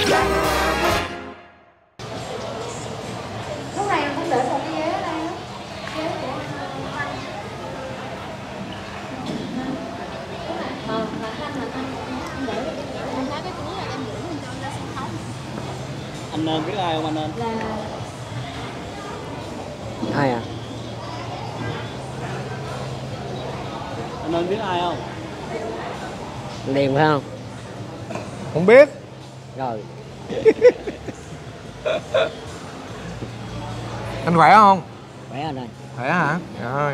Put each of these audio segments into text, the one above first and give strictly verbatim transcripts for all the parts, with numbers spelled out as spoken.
Lúc này em cũng để một cái ghế đây á. Ghế của Thanh. Ờ, là Thanh là Thanh. Anh để cái anh lấy cái túi là em giữ lên cho ra sân khấu. Anh nên biết ai không anh nên? Là Ai à? Anh nên biết ai không? Điền phải không? Không biết. Rồi. Anh khỏe không? Khỏe anh ơi. Khỏe hả? Rồi.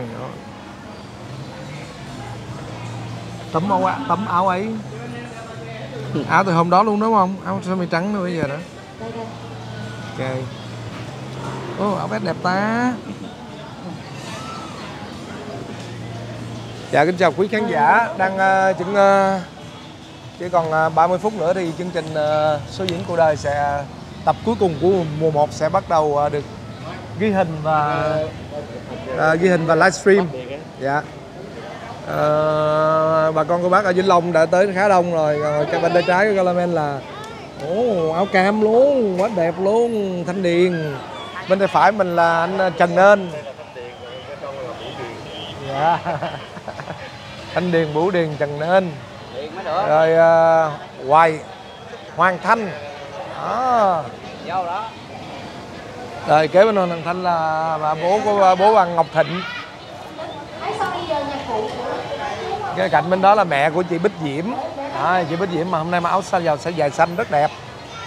Tấm áo, tấm áo ấy. Áo từ hôm đó luôn đúng không? Áo sơ mi trắng nữa bây giờ đó. đây đây. Ok. Ô, áo vest đẹp ta. Dạ kính chào quý khán giả đang uh, chừng uh, chỉ còn uh, ba mươi phút nữa thì chương trình uh, số diễn cuộc đời sẽ tập cuối cùng của mùa một sẽ bắt đầu uh, được ghi hình và uh, ghi hình và livestream. Dạ. Uh, bà con cô bác ở Vĩnh Long đã tới khá đông rồi. Rồi cái bên tay trái của Galamen là ồ, áo cam luôn, quá đẹp luôn, Thanh Điền. Bên tay phải mình là anh Trần Nên. Dạ. Thanh Điền, Bửu Điền, Trần Nên. Rồi uh, Hoài, Hoàng Thanh. Đó. Rồi kế bên Hoàng Thanh là, là bố của bố bà Ngọc Thịnh. Cái cạnh bên đó là mẹ của chị Bích Diễm. À, chị Bích Diễm mà hôm nay mặc áo xanh vào sẽ dài xanh rất đẹp.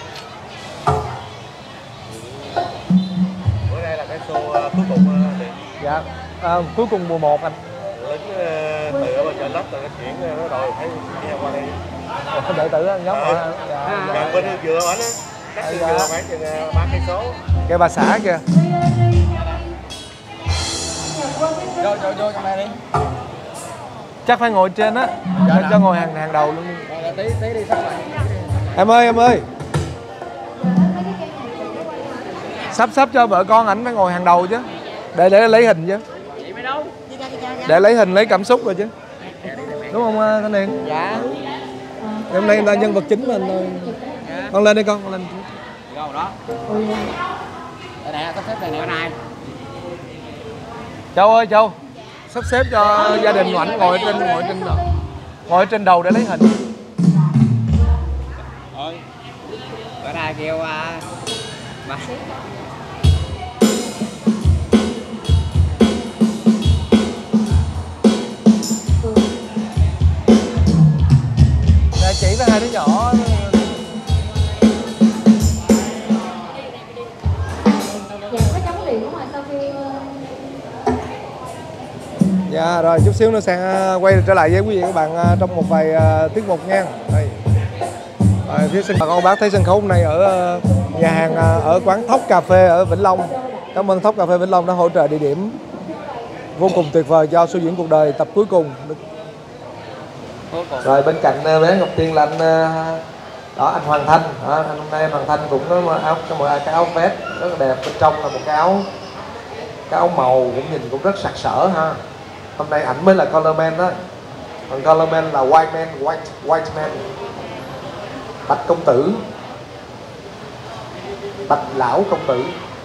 Bữa nay là cái show uh, cuối cùng uh, thì... Dạ, à, cuối cùng mùa một anh. Lính uh, từ ở bên chợ Lách rồi chuyển nó rồi thấy nghe qua đây. Đệ tử anh giống ờ. rồi. Dạ, dạ. Gần bên Hương Dừa ảnh á, cách Hương Dừa khoảng chừng ba cây số. Cái bà xã kìa. Vô vô vô trong đây đi. Chắc phải ngồi trên á, dạ, cho, cho ngồi hàng hàng đầu luôn. Rồi tí tí đi sắp lại. Em ơi em ơi. Sắp sắp cho vợ con ảnh phải ngồi hàng đầu chứ. Để để lấy hình chứ. Để lấy hình lấy cảm xúc rồi chứ. Đúng không Thanh Điền? Dạ. Hôm nay là nhân vật chính mình thôi. Dạ. Con lên đi con, con lên. Rồi đó. Đây nè, sắp xếp đây nè này. Châu ơi Châu, sắp xếp cho gia đình của ảnh ngồi trên ngồi trên ngồi trên đầu để lấy hình. Ơi. Bữa nay kêu uh, mà Nè chỉ với hai đứa nhỏ. Dạ rồi chút xíu nữa sẽ quay trở lại với quý vị và các bạn trong một vài uh, tiết mục nha. Đây. Rồi, phía sân bà con bác thấy sân khấu hôm nay ở uh, nhà hàng uh, ở quán Thóc Cà Phê ở Vĩnh Long. Cảm ơn Thóc Cà Phê Vĩnh Long đã hỗ trợ địa điểm vô cùng tuyệt vời cho show diễn cuộc đời tập cuối cùng. Rồi bên cạnh uh, bé Ngọc Tiên là anh uh, đó anh Hoàng Thanh. Đó, anh hôm nay anh Hoàng Thanh cũng có áo một cái áo vest rất là đẹp, bên trong là một cái áo cái áo màu cũng nhìn cũng rất sặc sỡ ha. Hôm nay ảnh mới là color man đó. Còn color man là white man, white white man. Bạch công tử. Bạch lão công tử.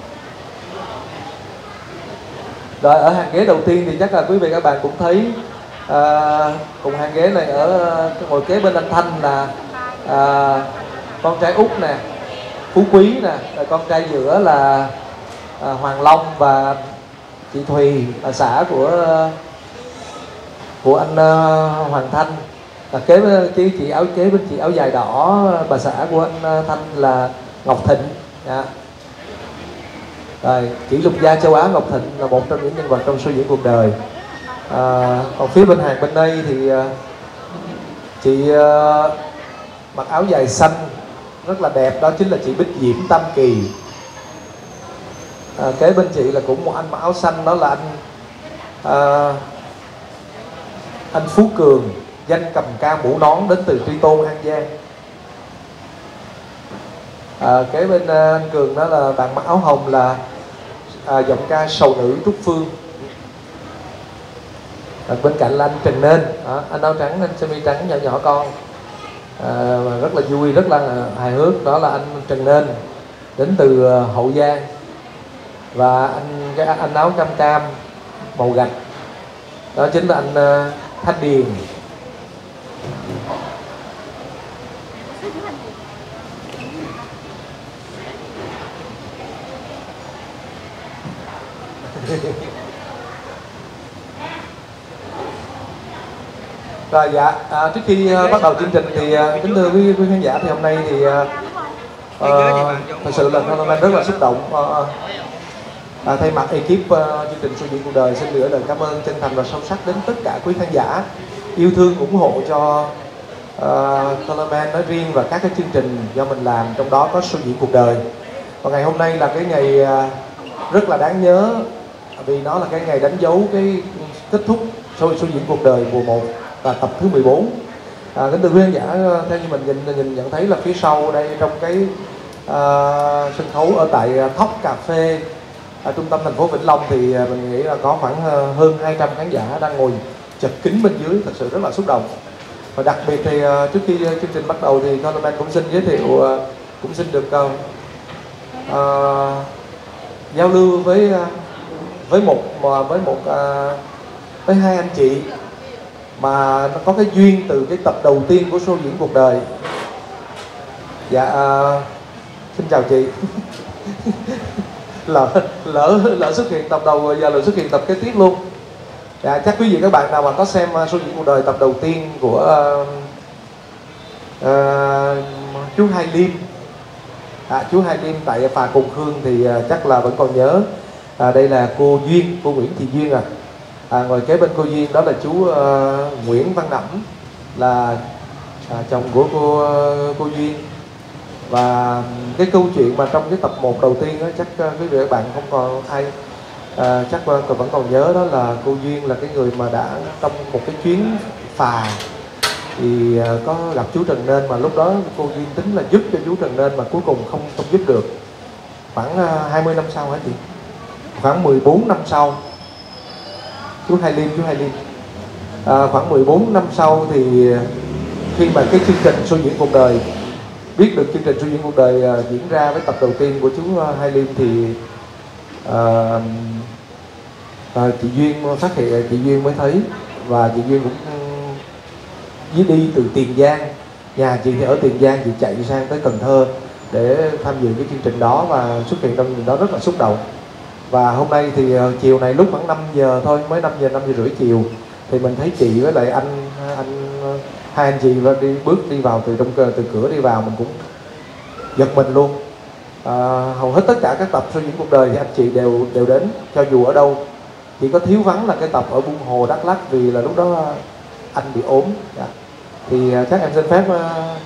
Rồi ở hàng ghế đầu tiên thì chắc là quý vị các bạn cũng thấy à, cùng hàng ghế này ở cái ngồi kế bên anh Thanh là à, con trai út nè, Phú Quý nè, rồi con trai giữa là à, Hoàng Long và chị Thùy là xã của của anh uh, Hoàng Thanh. Là kế với chị, chị áo kế bên chị áo dài đỏ bà xã của anh uh, Thanh là Ngọc Thịnh. Dạ. Rồi kỷ lục gia châu Á Ngọc Thịnh là một trong những nhân vật trong show diễn cuộc đời. À, còn phía bên hàng bên đây thì uh, chị uh, mặc áo dài xanh rất là đẹp, đó chính là chị Bích Diễm Tam Kỳ. À, kế bên chị là cũng một anh mặc áo xanh, đó là anh uh, anh Phú Cường, danh cầm ca mũ nón đến từ Tri Tôn, An Giang. À, kế bên uh, anh Cường đó là bạn mặc áo hồng là à, giọng ca sầu nữ Trúc Phương. À, bên cạnh là anh Trần Nên, à, anh áo trắng, anh sơ mi trắng nhỏ nhỏ con. à, rất là vui, rất là hài hước. Đó là anh Trần Nên đến từ Hậu Giang, và anh cái anh áo cam cam màu gạch đó chính là anh uh, Thanh Điền. Rồi dạ, à, trước khi uh, bắt đầu chương trình thì uh, kính thưa quý, quý khán giả, thì hôm nay thì uh, uh, thật sự là Thunderman rất là xúc động. Uh, À, thay mặt ekip uh, chương trình Show Diễn Cuộc Đời xin gửi lời cảm ơn chân thành và sâu sắc đến tất cả quý khán giả yêu thương ủng hộ cho uh, Thunderman nói riêng và các cái chương trình do mình làm, trong đó có Show Diễn Cuộc Đời. Và ngày hôm nay là cái ngày uh, rất là đáng nhớ, vì nó là cái ngày đánh dấu cái kết thúc Show, show Diễn Cuộc Đời mùa một và tập thứ mười bốn. À, kính thưa quý khán giả, theo như mình nhìn, nhìn nhận thấy là phía sau đây trong cái uh, sân khấu ở tại Thóc Cà Phê ở trung tâm thành phố Vĩnh Long thì mình nghĩ là có khoảng hơn hai trăm khán giả đang ngồi chật kín bên dưới, thật sự rất là xúc động. Và đặc biệt thì trước khi chương trình bắt đầu thì Thunderman cũng xin giới thiệu, cũng xin được uh, uh, giao lưu với với một với một uh, với hai anh chị mà nó có cái duyên từ cái tập đầu tiên của Show Diễn Cuộc Đời. Dạ uh, xin chào chị. lỡ lỡ lỡ xuất hiện tập đầu, giờ lỡ xuất hiện tập kế tiếp luôn. Dạ, chắc quý vị các bạn nào mà có xem Show Diễn Cuộc Đời tập đầu tiên của uh, uh, chú Hai Liêm, à, chú Hai Liêm tại phà Cùng Khương thì uh, chắc là vẫn còn nhớ. À, đây là cô Duyên, cô Nguyễn Thị Duyên à. À, ngồi kế bên cô Duyên đó là chú uh, Nguyễn Văn Nẫm, là à, chồng của cô uh, cô Duyên. Và cái câu chuyện mà trong cái tập một đầu tiên đó, chắc uh, quý vị các bạn không còn ai uh, chắc uh, vẫn còn nhớ, đó là cô Duyên là cái người mà đã trong một cái chuyến phà thì uh, có gặp chú Trần Nên, mà lúc đó cô Duyên tính là giúp cho chú Trần Nên mà cuối cùng không không giúp được. Khoảng uh, hai mươi năm sau hả chị? Khoảng mười bốn năm sau, chú Hai Liêm, chú Hai Liêm à, khoảng mười bốn năm sau thì khi mà cái chương trình Show Diễn Cuộc Đời, biết được chương trình Show Diễn Cuộc Đời uh, diễn ra với tập đầu tiên của chú uh, Hai Liêm thì uh, uh, chị Duyên phát hiện, chị Duyên mới thấy, và chị Duyên cũng uh, đi từ Tiền Giang, nhà chị thì ở Tiền Giang, chị chạy sang tới Cần Thơ để tham dự cái chương trình đó và xuất hiện trong chương trình đó, rất là xúc động. Và hôm nay thì uh, chiều này lúc khoảng năm giờ thôi, mới năm giờ, năm giờ rưỡi chiều thì mình thấy chị với lại anh anh hai anh chị và đi bước đi vào từ trong từ cửa đi vào, mình cũng giật mình luôn. À, hầu hết tất cả các tập Show Diễn Cuộc Đời thì anh chị đều đều đến, cho dù ở đâu, chỉ có thiếu vắng là cái tập ở Buôn Hồ, Đắk Lắk, vì là lúc đó anh bị ốm. Dạ. Thì uh, chắc em xin phép uh,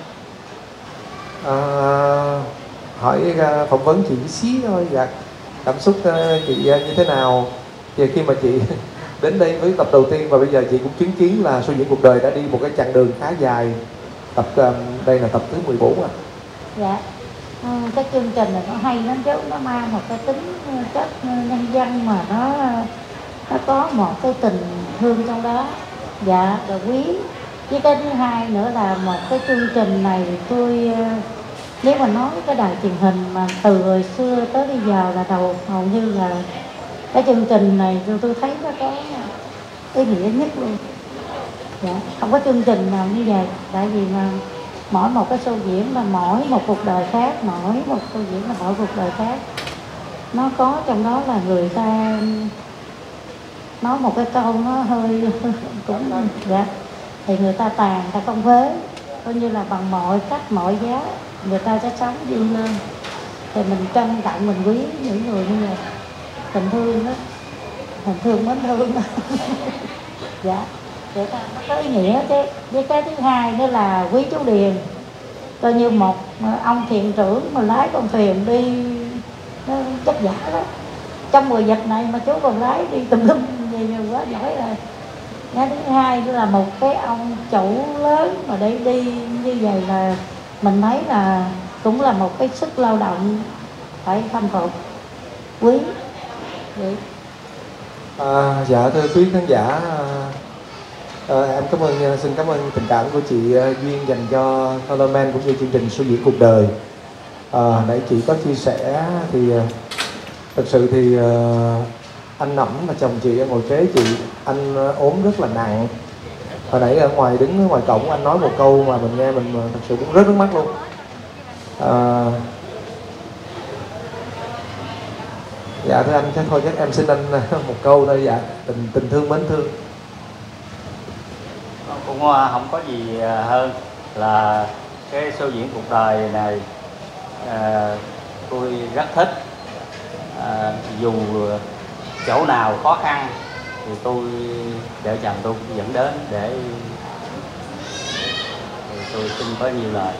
uh, hỏi uh, phỏng vấn chị một xí thôi. Dạ. Cảm xúc uh, chị uh, như thế nào thì khi mà chị đến đây với tập đầu tiên, và bây giờ chị cũng chứng kiến là Show Diễn Cuộc Đời đã đi một cái chặng đường khá dài. Tập um, đây là tập thứ mười bốn à. Dạ. Ừ, cái chương trình này nó hay lắm chứ, nó mang một cái tính chất nhân dân mà nó nó có một cái tình thương trong đó. Dạ, rồi quý. Với cái thứ hai nữa là một cái chương trình này tôi, nếu mà nói cái đài truyền hình mà từ hồi xưa tới bây giờ là đầu hầu như là cái chương trình này tôi, tôi thấy nó có ý nghĩa nhất luôn. Dạ, không có chương trình nào như vậy, tại vì mà mỗi một cái show diễn là mỗi một cuộc đời khác, mỗi một show diễn là mỗi cuộc đời khác. Nó có trong đó là người ta nói một cái câu nó hơi cũng dạ, thì người ta tàn, người ta không phế, coi như là bằng mọi cách mọi giá người ta sẽ sống vươn lên. Thì mình trân trọng, mình quý những người như vậy, tình thương đó, tình thương mến thương đó. Dạ, để ta nó có ý nghĩa chứ. Với cái thứ hai nữa là quý chú Điền, coi như một ông thuyền trưởng mà lái con thuyền đi nó chất giả đó. Trong mùa dịch này mà chú còn lái đi tùm lum gì nhiều quá giỏi rồi. Cái thứ hai nữa là một cái ông chủ lớn mà để đi như vậy là mình thấy là cũng là một cái sức lao động phải khâm phục, quý. Vậy. À, dạ thưa quý khán giả, Ờ, em cảm ơn, xin cảm ơn tình cảm của chị Duyên dành cho Colorman cũng như chương trình Show diễn cuộc đời. À, nãy chị có chia sẻ thì thật sự thì anh Nẫm và chồng chị ngồi kế chị, anh ốm rất là nặng. Hồi nãy ở ngoài đứng ở ngoài cổng anh nói một câu mà mình nghe mình thật sự cũng rớt nước mắt luôn. À, dạ thưa anh, chắc thôi chắc em xin anh một câu thôi. Dạ, tình tình thương mến thương. Cũng không có gì hơn là cái show diễn cuộc đời này à, tôi rất thích. À, dù chỗ nào khó khăn thì tôi vợ chồng tôi cũng dẫn đến để tôi xin có nhiều lời.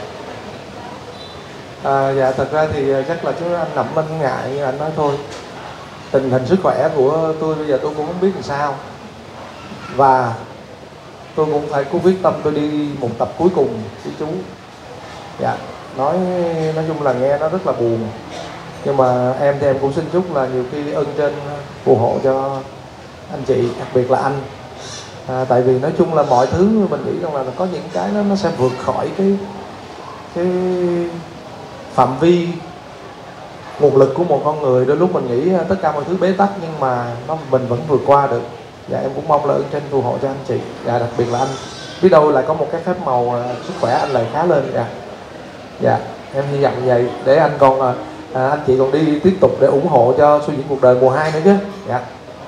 À, dạ thật ra thì chắc là chú anh Nẫm anh ngại, anh nói thôi tình hình sức khỏe của tôi bây giờ tôi cũng không biết làm sao, và tôi cũng phải cố quyết tâm tôi đi một tập cuối cùng với chú. Dạ, nói nói chung là nghe nó rất là buồn, nhưng mà em thì em cũng xin chúc là nhiều khi ơn trên phù hộ cho anh chị, đặc biệt là anh. À, tại vì nói chung là mọi thứ mình nghĩ rằng là có những cái nó nó sẽ vượt khỏi cái cái phạm vi nguồn lực của một con người. Đôi lúc mình nghĩ tất cả mọi thứ bế tắc nhưng mà nó mình vẫn vượt qua được. Dạ em cũng mong là ơn trên phù hộ cho anh chị. Dạ đặc biệt là anh, biết đâu lại có một cái phép màu sức khỏe anh lại khá lên. Dạ, dạ em hy vọng vậy để anh còn à, anh chị còn đi tiếp tục để ủng hộ cho show diễn cuộc đời mùa hai nữa chứ. Dạ,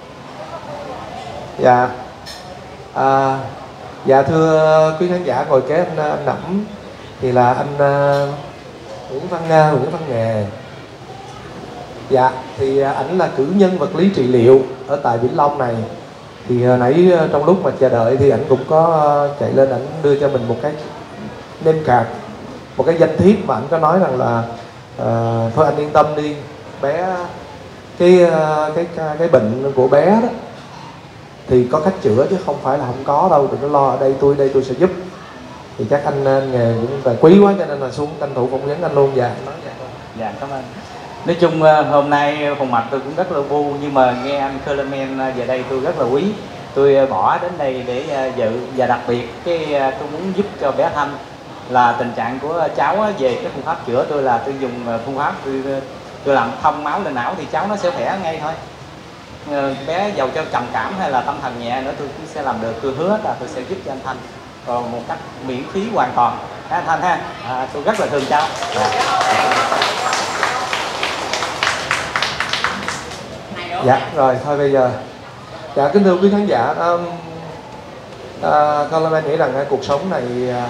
dạ à, dạ thưa quý khán giả ngồi kế anh, anh Nẫm thì là anh uh, Nguyễn Văn uh, Nguyễn Văn Nghề. Dạ thì uh, ảnh là cử nhân vật lý trị liệu ở tại Vĩnh Long này. Thì uh, nãy uh, trong lúc mà chờ đợi thì ảnh cũng có uh, chạy lên, ảnh đưa cho mình một cái name card, một cái danh thiếp mà ảnh có nói rằng là uh, thôi anh yên tâm đi bé, cái, uh, cái cái cái bệnh của bé đó thì có cách chữa chứ không phải là không có đâu, đừng có lo, ở đây tôi đây tôi sẽ giúp. Thì chắc anh, anh Nghề cũng là quý quá cho nên là xuống tranh thủ phỏng vấn anh luôn. Dạ nói dạ. Dạ cảm ơn. Nói chung hôm nay phòng mạch tôi cũng rất là vui, nhưng mà nghe anh Colorman về đây tôi rất là quý. Tôi bỏ đến đây để dự, và đặc biệt cái tôi muốn giúp cho bé Thanh là tình trạng của cháu về cái phương pháp chữa tôi là tôi dùng phương pháp tôi, tôi làm thông máu lên não thì cháu nó sẽ khỏe ngay thôi. Bé giàu cho trầm cảm hay là tâm thần nhẹ nữa tôi cũng sẽ làm được, tôi hứa là tôi sẽ giúp cho anh Thanh còn một cách miễn phí hoàn toàn. Ha, anh Thanh ha, à, tôi rất là thương cháu. Dạ rồi thôi bây giờ, dạ kính thưa quý khán giả, um, uh, Colorman nghĩ rằng uh, cuộc sống này uh,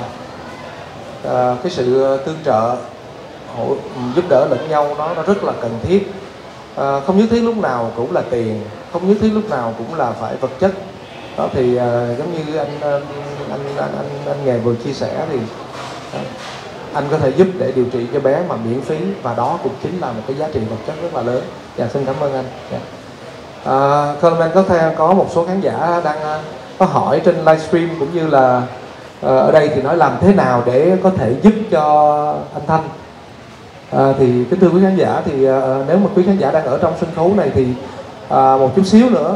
uh, cái sự tương trợ hỗ, giúp đỡ lẫn nhau nó, nó rất là cần thiết. Uh, không nhất thiết lúc nào cũng là tiền, không nhất thiết lúc nào cũng là phải vật chất. Đó thì uh, giống như anh anh anh anh, anh, anh Nghề vừa chia sẻ thì uh, anh có thể giúp để điều trị cho bé mà miễn phí, và đó cũng chính là một cái giá trị vật chất rất là lớn. Dạ xin cảm ơn anh. Dạ. Uh, Colorman có theo có một số khán giả đang uh, có hỏi trên livestream cũng như là uh, ở đây thì nói làm thế nào để có thể giúp cho anh Thanh. Uh, thì kính thưa quý khán giả thì uh, nếu mà quý khán giả đang ở trong sân khấu này thì uh, một chút xíu nữa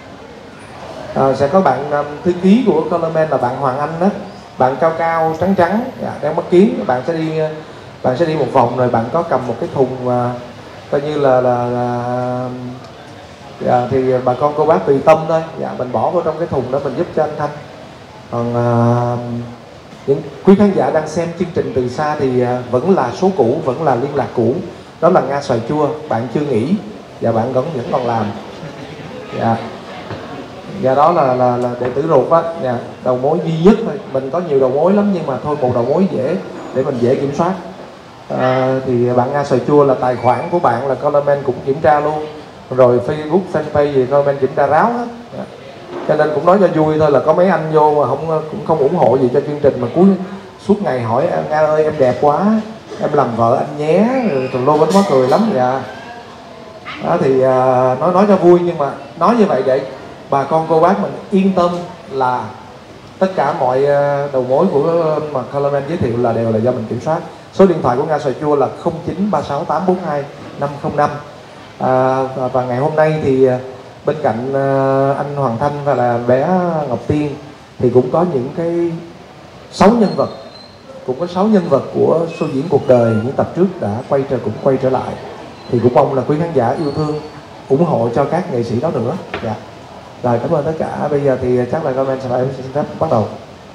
À, sẽ có bạn um, thư ký của Colorman là bạn Hoàng Anh đó, bạn cao cao trắng trắng, dạ, đang mắt kiến. Bạn sẽ đi bạn sẽ đi một vòng rồi bạn có cầm một cái thùng uh, coi như là là, là dạ, thì bà con cô bác tùy tâm thôi, dạ, mình bỏ vào trong cái thùng đó mình giúp cho anh Thanh. Còn uh, những quý khán giả đang xem chương trình từ xa thì uh, vẫn là số cũ, vẫn là liên lạc cũ, đó là Nga Xoài Chua. Bạn chưa nghỉ và bạn vẫn vẫn còn làm. Dạ. Và đó là là, là đệ tử ruột á, dạ, đầu mối duy nhất thôi. Mình có nhiều đầu mối lắm nhưng mà thôi một đầu mối dễ để mình dễ kiểm soát. À, thì bạn Nga Xoài Chua là tài khoản của bạn là Colorman cũng kiểm tra luôn, rồi Facebook fanpage gì Colorman kiểm tra ráo hết. Dạ. Cho nên cũng nói cho vui thôi là có mấy anh vô mà không cũng không ủng hộ gì cho chương trình, mà cuối suốt ngày hỏi Nga ơi em đẹp quá, em làm vợ anh nhé, tùm lum bánh quá cười lắm. Dạ. Đó thì uh, nói nói cho vui, nhưng mà nói như vậy để bà con cô bác mình yên tâm là tất cả mọi đầu mối của mà Colorman giới thiệu là đều là do mình kiểm soát. Số điện thoại của Nga Xoài Chua là không chín ba sáu tám bốn hai năm không năm. À, và, và ngày hôm nay thì bên cạnh anh Hoàng Thanh và là bé Ngọc Tiên thì cũng có những cái sáu nhân vật, cũng có sáu nhân vật của show diễn cuộc đời những tập trước đã quay trở cũng quay trở lại, thì cũng mong là quý khán giả yêu thương ủng hộ cho các nghệ sĩ đó nữa. Dạ. Rồi, cảm ơn tất cả. Bây giờ thì chắc là comment sẽ phải xin phép bắt đầu.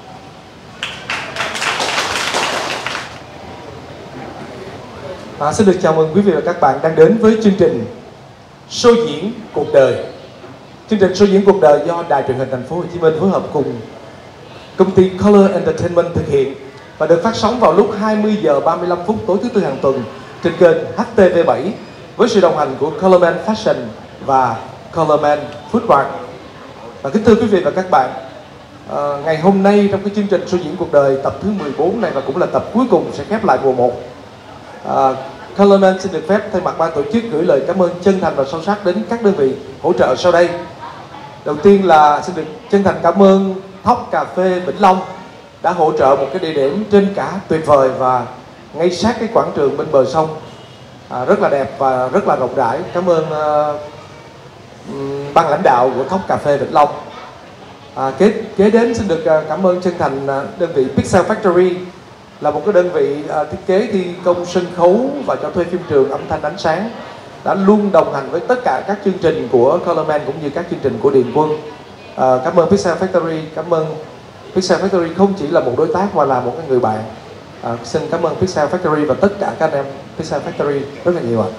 À, xin được chào mừng quý vị và các bạn đang đến với chương trình show diễn cuộc đời. Chương trình show diễn cuộc đời do Đài Truyền hình Thành phố Hồ Chí Minh phối hợp cùng công ty Color Entertainment thực hiện và được phát sóng vào lúc hai mươi giờ ba mươi lăm phút tối thứ tư hàng tuần trên kênh H T V bảy với sự đồng hành của Colorman Fashion và Colorman Foodmart. Và kính thưa quý vị và các bạn, à, ngày hôm nay trong cái chương trình show diễn cuộc đời tập thứ mười bốn này và cũng là tập cuối cùng sẽ khép lại mùa một, à, Colorman xin được phép thay mặt ban tổ chức gửi lời cảm ơn chân thành và sâu sắc đến các đơn vị hỗ trợ sau đây. Đầu tiên là xin được chân thành cảm ơn Thóc Cà phê Vĩnh Long đã hỗ trợ một cái địa điểm trên cả tuyệt vời và ngay sát cái quảng trường bên bờ sông, à, rất là đẹp và rất là rộng rãi. Cảm ơn uh, ban lãnh đạo của Thóc Cà phê Vĩnh Long. À, kế, kế đến xin được uh, cảm ơn chân thành uh, đơn vị Pixel Factory, là một cái đơn vị uh, thiết kế thi công sân khấu và cho thuê phim trường, âm thanh, ánh sáng, đã luôn đồng hành với tất cả các chương trình của Colorman cũng như các chương trình của Điền Quân. À, cảm ơn Pixel Factory, cảm ơn Pixel Factory không chỉ là một đối tác mà là một cái người bạn. À, xin cảm ơn Pixel Factory và tất cả các anh em Pixel Factory rất là nhiều ạ.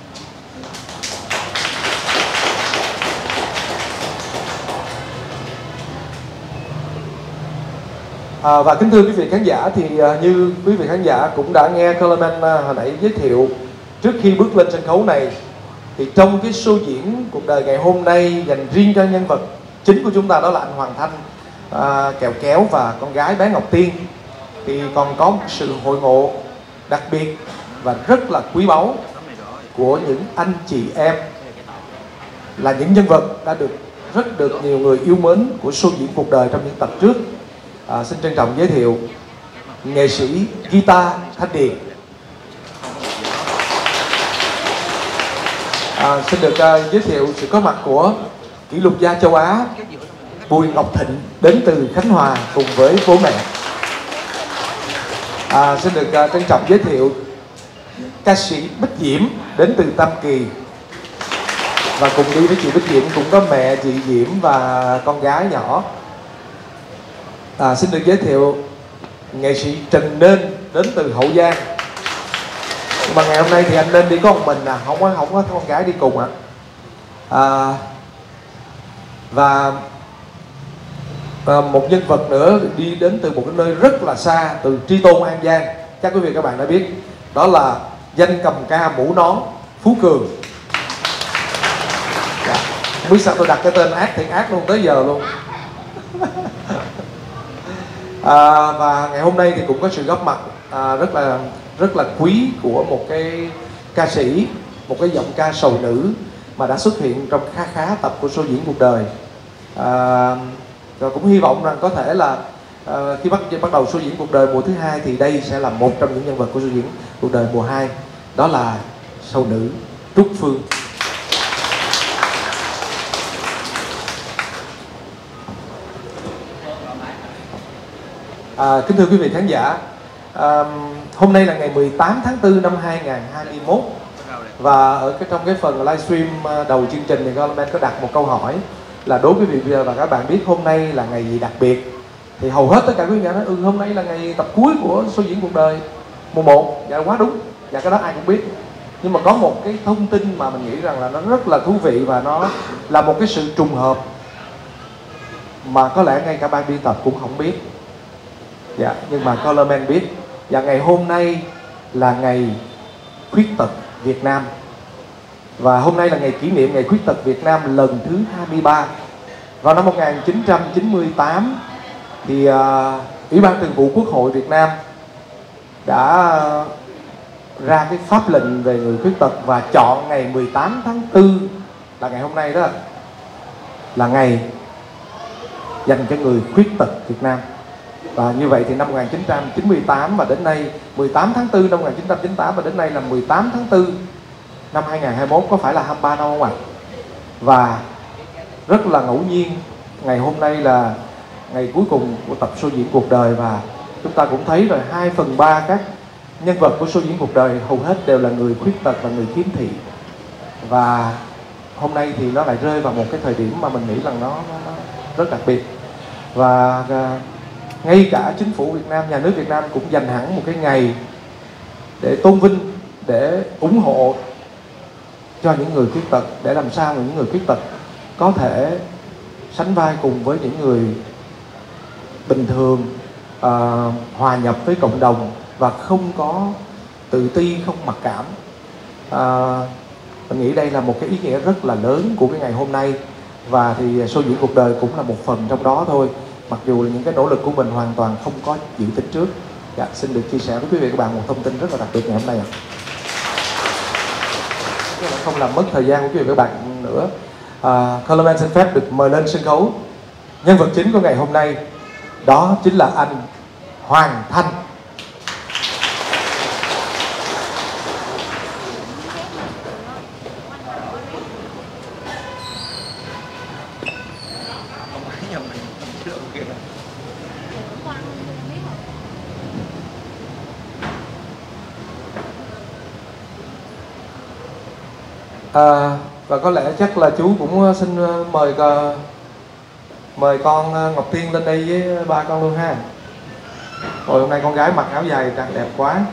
À, và kính thưa quý vị khán giả, thì uh, như quý vị khán giả cũng đã nghe Colorman uh, hồi nãy giới thiệu trước khi bước lên sân khấu này, thì trong cái show diễn cuộc đời ngày hôm nay dành riêng cho nhân vật chính của chúng ta, đó là anh Hoàng Thanh, à, Kẹo Kéo và con gái bé Ngọc Tiên, thì còn có một sự hội ngộ đặc biệt và rất là quý báu của những anh chị em, là những nhân vật đã được rất được nhiều người yêu mến của show diễn cuộc đời trong những tập trước. À, xin trân trọng giới thiệu nghệ sĩ guitar Thanh Điền. À, xin được uh, giới thiệu sự có mặt của kỷ lục gia châu Á Bùi Ngọc Thịnh đến từ Khánh Hòa cùng với bố mẹ. À, xin được uh, trân trọng giới thiệu ca sĩ Bích Diễm đến từ Tam Kỳ, và cùng đi với chị Bích Diễm cũng có mẹ chị Diễm và con gái nhỏ. À, xin được giới thiệu nghệ sĩ Trần Nên đến từ Hậu Giang. Nhưng mà ngày hôm nay thì anh Nên đi có một mình à, không có không có con gái đi cùng ạ. À. À, và à, một nhân vật nữa đi đến từ một cái nơi rất là xa, từ Tri Tôn, An Giang. Chắc quý vị các bạn đã biết, đó là danh cầm ca mũ nón Phú Cường. Dạ. Không biết sao tôi đặt cái tên ác thiệt ác luôn tới giờ luôn. À, và ngày hôm nay thì cũng có sự góp mặt à, rất là rất là quý của một cái ca sĩ, một cái giọng ca sầu nữ mà đã xuất hiện trong khá khá tập của show diễn cuộc đời. À, rồi cũng hy vọng rằng có thể là à, khi bắt bắt đầu show diễn cuộc đời mùa thứ hai thì đây sẽ là một trong những nhân vật của show diễn cuộc đời mùa hai, đó là sầu nữ Trúc Phương. À, kính thưa quý vị khán giả, à, hôm nay là ngày mười tám tháng tư năm hai nghìn không trăm hai mươi mốt, và ở cái trong cái phần livestream đầu chương trình thì Colorman có đặt một câu hỏi là đối với quý vị và các bạn biết hôm nay là ngày gì đặc biệt, thì hầu hết tất cả quý vị nói ừ hôm nay là ngày tập cuối của show diễn cuộc đời mùa một. Dạ quá đúng, dạ cái đó ai cũng biết, nhưng mà có một cái thông tin mà mình nghĩ rằng là nó rất là thú vị và nó là một cái sự trùng hợp mà có lẽ ngay cả ban biên tập cũng không biết. Dạ, nhưng mà Colorman biết. Và ngày hôm nay là ngày khuyết tật Việt Nam, và hôm nay là ngày kỷ niệm ngày khuyết tật Việt Nam lần thứ hai mươi ba. Vào năm một nghìn chín trăm chín mươi tám thì uh, Ủy ban Thường vụ Quốc hội Việt Nam đã ra cái pháp lệnh về người khuyết tật và chọn ngày mười tám tháng tư là ngày hôm nay đó là ngày dành cho người khuyết tật Việt Nam. Và như vậy thì năm một nghìn chín trăm chín mươi tám và đến nay mười tám tháng tư năm một nghìn chín trăm chín mươi tám và đến nay là mười tám tháng tư năm hai nghìn không trăm hai mươi mốt, có phải là hai mươi ba năm không ạ? Và rất là ngẫu nhiên ngày hôm nay là ngày cuối cùng của tập show diễn cuộc đời, và chúng ta cũng thấy rồi hai phần ba các nhân vật của show diễn cuộc đời hầu hết đều là người khuyết tật và người khiếm thị. Và hôm nay thì nó lại rơi vào một cái thời điểm mà mình nghĩ rằng nó, nó, nó rất đặc biệt. Và uh, ngay cả chính phủ Việt Nam, nhà nước Việt Nam cũng dành hẳn một cái ngày để tôn vinh, để ủng hộ cho những người khuyết tật, để làm sao mà những người khuyết tật có thể sánh vai cùng với những người bình thường, uh, hòa nhập với cộng đồng và không có tự ti, không mặc cảm. Uh, mình nghĩ đây là một cái ý nghĩa rất là lớn của cái ngày hôm nay, và thì show diễn cuộc đời cũng là một phần trong đó thôi, mặc dù là những cái nỗ lực của mình hoàn toàn không có dự tính trước. Dạ, xin được chia sẻ với quý vị và các bạn một thông tin rất là đặc biệt ngày hôm nay ạ. Không làm mất thời gian của quý vị và các bạn nữa, uh, Colorman xin phép được mời lên sân khấu nhân vật chính của ngày hôm nay, đó chính là anh Hoàng Thanh. À, và có lẽ chắc là chú cũng xin mời mời con Ngọc Tiên lên đây với ba con luôn ha. Rồi hôm nay con gái mặc áo dài càng đẹp quá.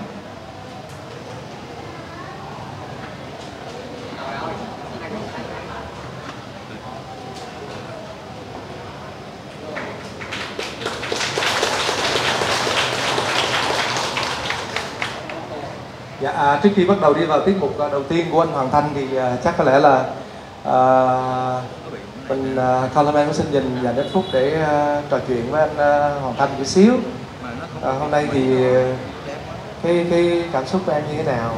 Dạ, à, trước khi bắt đầu đi vào tiết mục đầu tiên của anh Hoàng Thanh thì à, chắc có lẽ là à, mình à, Colorman có xin dành vài phút để à, trò chuyện với anh à, Hoàng Thanh một xíu. À, hôm nay thì cái cái cảm xúc của em như thế nào?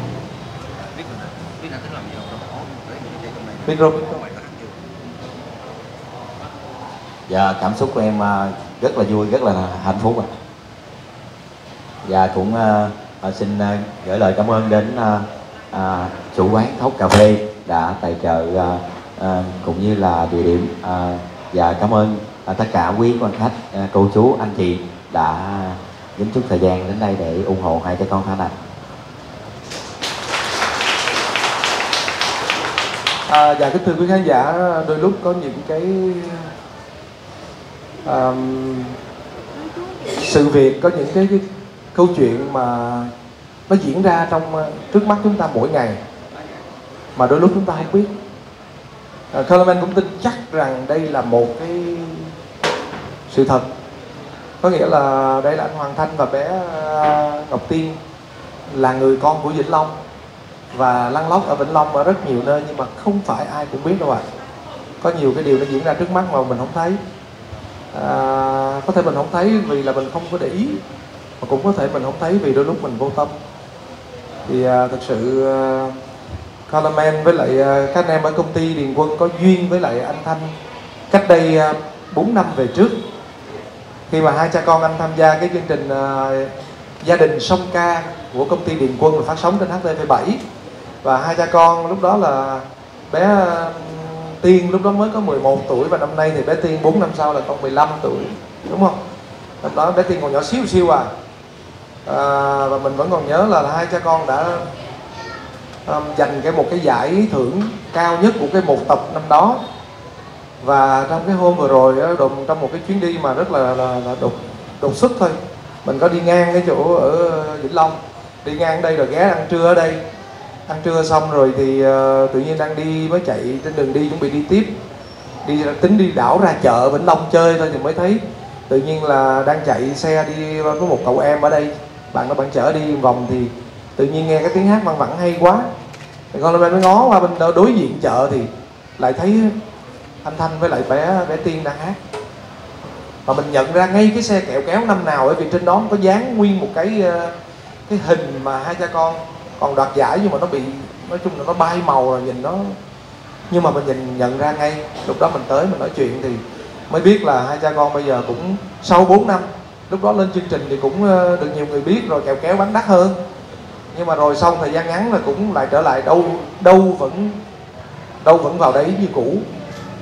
Biết rồi. Dạ, cảm xúc của em rất là vui, rất là hạnh phúc ạ. Và cũng À, xin à, gửi lời cảm ơn đến à, à, chủ quán Thóc Cà Phê đã tài trợ à, à, cũng như là địa điểm, à, và cảm ơn à, tất cả quý quan khách, à, cô chú, anh chị đã dành chút thời gian đến đây để ủng hộ hai cha con Thanh này. À, dạ kính thưa quý khán giả, đôi lúc có những cái um, sự việc, có những cái, cái câu chuyện mà nó diễn ra trong trước mắt chúng ta mỗi ngày mà đôi lúc chúng ta không biết. à, Colorman cũng tin chắc rằng đây là một cái sự thật, có nghĩa là đây là anh Hoàng Thanh và bé Ngọc Tiên là người con của Vĩnh Long và lăn lóc ở Vĩnh Long ở rất nhiều nơi, nhưng mà không phải ai cũng biết đâu ạ. À. Có nhiều cái điều nó diễn ra trước mắt mà mình không thấy. à, Có thể mình không thấy vì là mình không có để ý, mà cũng có thể mình không thấy vì đôi lúc mình vô tâm. Thì uh, thực sự uh, Colorman với lại uh, các anh em ở công ty Điền Quân có duyên với lại anh Thanh cách đây uh, bốn năm về trước, khi mà hai cha con anh tham gia cái chương trình uh, Gia đình Song Ca của công ty Điền Quân phát sóng trên H T V bảy. Và hai cha con lúc đó là bé uh, Tiên lúc đó mới có mười một tuổi, và năm nay thì bé Tiên bốn năm sau là con mười lăm tuổi, đúng không? Lúc đó bé Tiên còn nhỏ xíu xíu à. À, và mình vẫn còn nhớ là, là hai cha con đã um, giành cái một cái giải thưởng cao nhất của cái một tập năm đó. Và trong cái hôm vừa rồi đó, đồng, trong một cái chuyến đi mà rất là, là, là đột, đột xuất thôi, mình có đi ngang cái chỗ ở Vĩnh Long, đi ngang đây rồi ghé ăn trưa ở đây. Ăn trưa xong rồi thì uh, tự nhiên đang đi, mới chạy trên đường đi chuẩn bị đi tiếp, đi tính đi đảo ra chợ Vĩnh Long chơi thôi thì mới thấy tự nhiên là đang chạy xe đi có một cậu em ở đây, bạn nó bạn chở đi vòng thì tự nhiên nghe cái tiếng hát văng vẳng hay quá, thì con lên mới ngó qua bên đối diện chợ thì lại thấy anh Thanh với lại bé bé Tiên đang hát. Và mình nhận ra ngay cái xe kẹo kéo năm nào, bởi vì trên đó có dán nguyên một cái cái hình mà hai cha con còn đoạt giải, nhưng mà nó bị, nói chung là nó bay màu rồi nhìn nó, nhưng mà mình nhìn nhận ra ngay. Lúc đó mình tới mình nói chuyện thì mới biết là hai cha con bây giờ cũng sau bốn năm, lúc đó lên chương trình thì cũng được nhiều người biết rồi, kẹo kéo bán đắt hơn, nhưng mà rồi sau thời gian ngắn là cũng lại trở lại đâu đâu vẫn đâu vẫn vào đấy như cũ.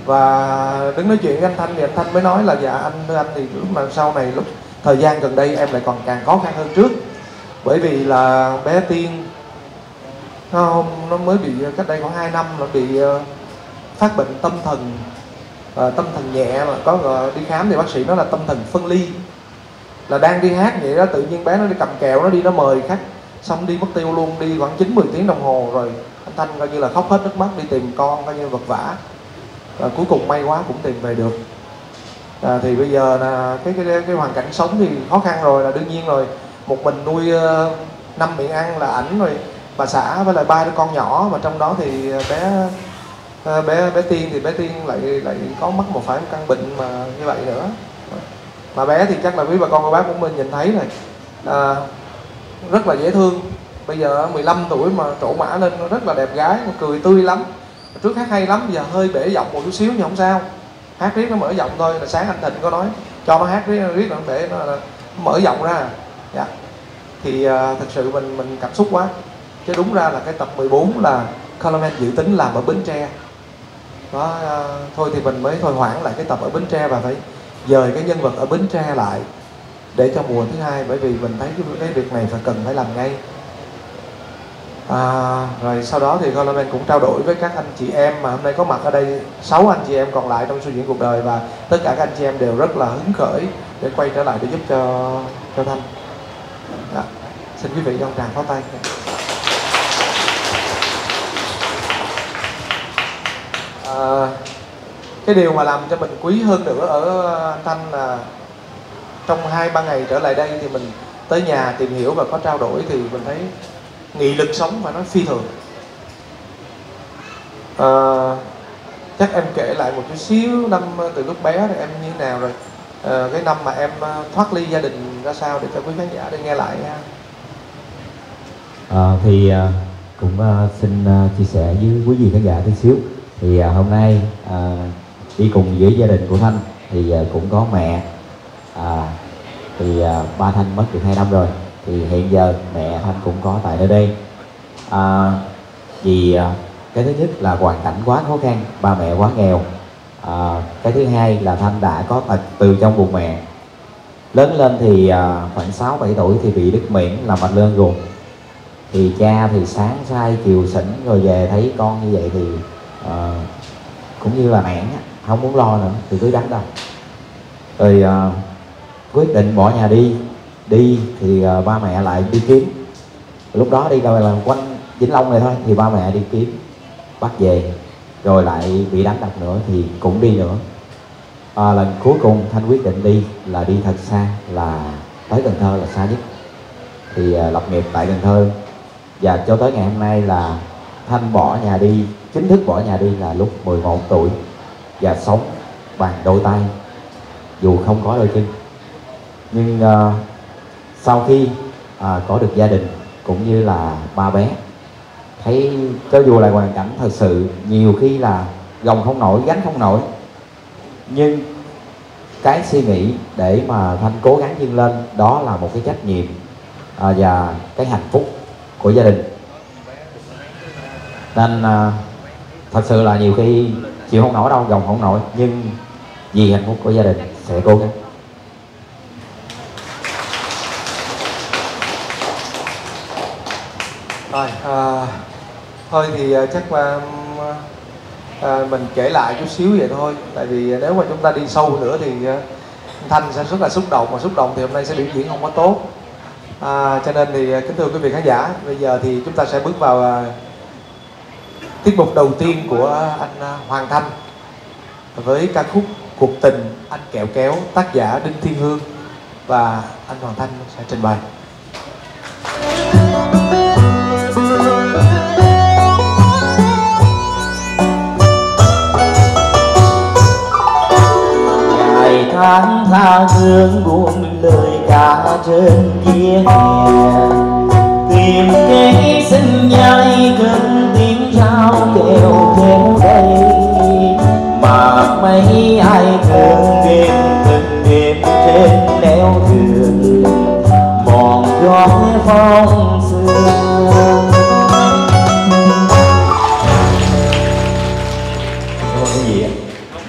Và đứng nói chuyện với anh Thanh thì anh Thanh mới nói là dạ anh thưa anh thì lúc mà sau này lúc thời gian gần đây em lại còn càng khó khăn hơn trước, bởi vì là bé Tiên nó, nó mới bị cách đây khoảng hai năm nó bị phát bệnh tâm thần, uh, tâm thần nhẹ, mà có uh, đi khám thì bác sĩ nói là tâm thần phân ly, là đang đi hát vậy đó tự nhiên bé nó đi cầm kẹo nó đi nó mời khách xong đi mất tiêu luôn, đi khoảng chín mười tiếng đồng hồ rồi anh Thanh coi như là khóc hết nước mắt đi tìm con coi như vật vã, và cuối cùng may quá cũng tìm về được. À, thì bây giờ là cái, cái cái hoàn cảnh sống thì khó khăn rồi, là đương nhiên rồi, một mình nuôi uh, năm miệng ăn là ảnh rồi bà xã với lại ba đứa con nhỏ, mà trong đó thì bé uh, bé bé Tiên thì bé Tiên lại lại có mắc một phải một căn bệnh mà như vậy nữa. Mà bé thì chắc là quý bà con cô bác cũng mình nhìn thấy này, à, rất là dễ thương. Bây giờ mười lăm tuổi mà trổ mã lên rất là đẹp gái, mà cười tươi lắm. Trước hát hay lắm, giờ hơi bể giọng một chút xíu nhưng không sao, hát riết nó mở giọng thôi. Là sáng anh Thịnh có nói cho nó hát riết riết nó để nó, nó mở giọng ra. Dạ. Thì uh, thật sự mình mình cảm xúc quá. Chứ đúng ra là cái tập mười bốn là Color Man dự tính làm ở Bến Tre đó, uh, thôi thì mình mới thôi hoãn lại cái tập ở Bến Tre và phải dời cái nhân vật ở Bến Tre lại để cho mùa thứ hai, bởi vì mình thấy cái, cái việc này phải cần phải làm ngay. À, rồi sau đó thì Color Man cũng trao đổi với các anh chị em mà hôm nay có mặt ở đây, sáu anh chị em còn lại trong Show Diễn Cuộc Đời, và tất cả các anh chị em đều rất là hứng khởi để quay trở lại để giúp cho cho Thanh. Đó. Xin quý vị cho tràng pháo tay. À, cái điều mà làm cho mình quý hơn nữa ở anh Thanh là trong hai ba ngày trở lại đây thì mình tới nhà tìm hiểu và có trao đổi, thì mình thấy nghị lực sống phải nói phi thường. À, chắc em kể lại một chút xíu năm từ lúc bé thì em như thế nào rồi, à, cái năm mà em thoát ly gia đình ra sao để cho quý khán giả để nghe lại ha. À, thì à, cũng à, xin à, chia sẻ với quý vị khán giả tí xíu. Thì à, hôm nay à, đi cùng với gia đình của Thanh thì à, cũng có mẹ. À, thì à, ba Thanh mất được hai năm rồi, thì hiện giờ mẹ Thanh cũng có tại nơi đây. À, vì à, cái thứ nhất là hoàn cảnh quá khó khăn, ba mẹ quá nghèo. À, cái thứ hai là Thanh đã có tật từ trong bụng mẹ. Lớn lên thì à, khoảng sáu bảy tuổi thì bị đứt miễn làm mạch lương ruột. Thì cha thì sáng sai chiều xỉn, rồi về thấy con như vậy thì à, cũng như là nản, không muốn lo nữa thì cứ đánh đâu. Rồi à, quyết định bỏ nhà đi. Đi thì à, ba mẹ lại đi kiếm. Lúc đó đi coi là quanh Vĩnh Long này thôi, thì ba mẹ đi kiếm bắt về, rồi lại bị đánh đập nữa thì cũng đi nữa. À, lần cuối cùng Thanh quyết định đi là đi thật xa, là tới Cần Thơ là xa nhất. Thì à, lập nghiệp tại Cần Thơ, và cho tới ngày hôm nay là Thanh bỏ nhà đi, chính thức bỏ nhà đi là lúc mười một tuổi, và sống bằng đôi tay dù không có đôi chân. Nhưng uh, sau khi uh, có được gia đình cũng như là ba bé, thấy cho dù là hoàn cảnh thật sự nhiều khi là gồng không nổi, gánh không nổi, nhưng cái suy nghĩ để mà Thanh cố gắng vươn lên đó là một cái trách nhiệm uh, và cái hạnh phúc của gia đình. Nên uh, thật sự là nhiều khi chịu không nổi đâu, gồng không nổi, nhưng vì hạnh phúc của gia đình sẽ cố gắng. Rồi, à, thôi thì chắc mà à, mình kể lại chút xíu vậy thôi. Tại vì nếu mà chúng ta đi sâu nữa thì Thanh sẽ rất là xúc động, mà xúc động thì hôm nay sẽ biểu diễn không có tốt. À, cho nên thì kính thưa quý vị khán giả, bây giờ thì chúng ta sẽ bước vào uh, tiết mục đầu tiên của anh uh, Hoàng Thanh với ca khúc Cuộc Tình Anh Kẹo Kéo, tác giả Đinh Thiên Hương, và anh Hoàng Thanh sẽ trình bày. Ngày tháng tha hương buông lời ca trên vỉa hè, tìm kế sinh nhai cơn tiếng trao kèo theo đây, mà mấy ai thương đêm từng đêm trên nẻo đường mòn gió phong sương. Cái gì ạ?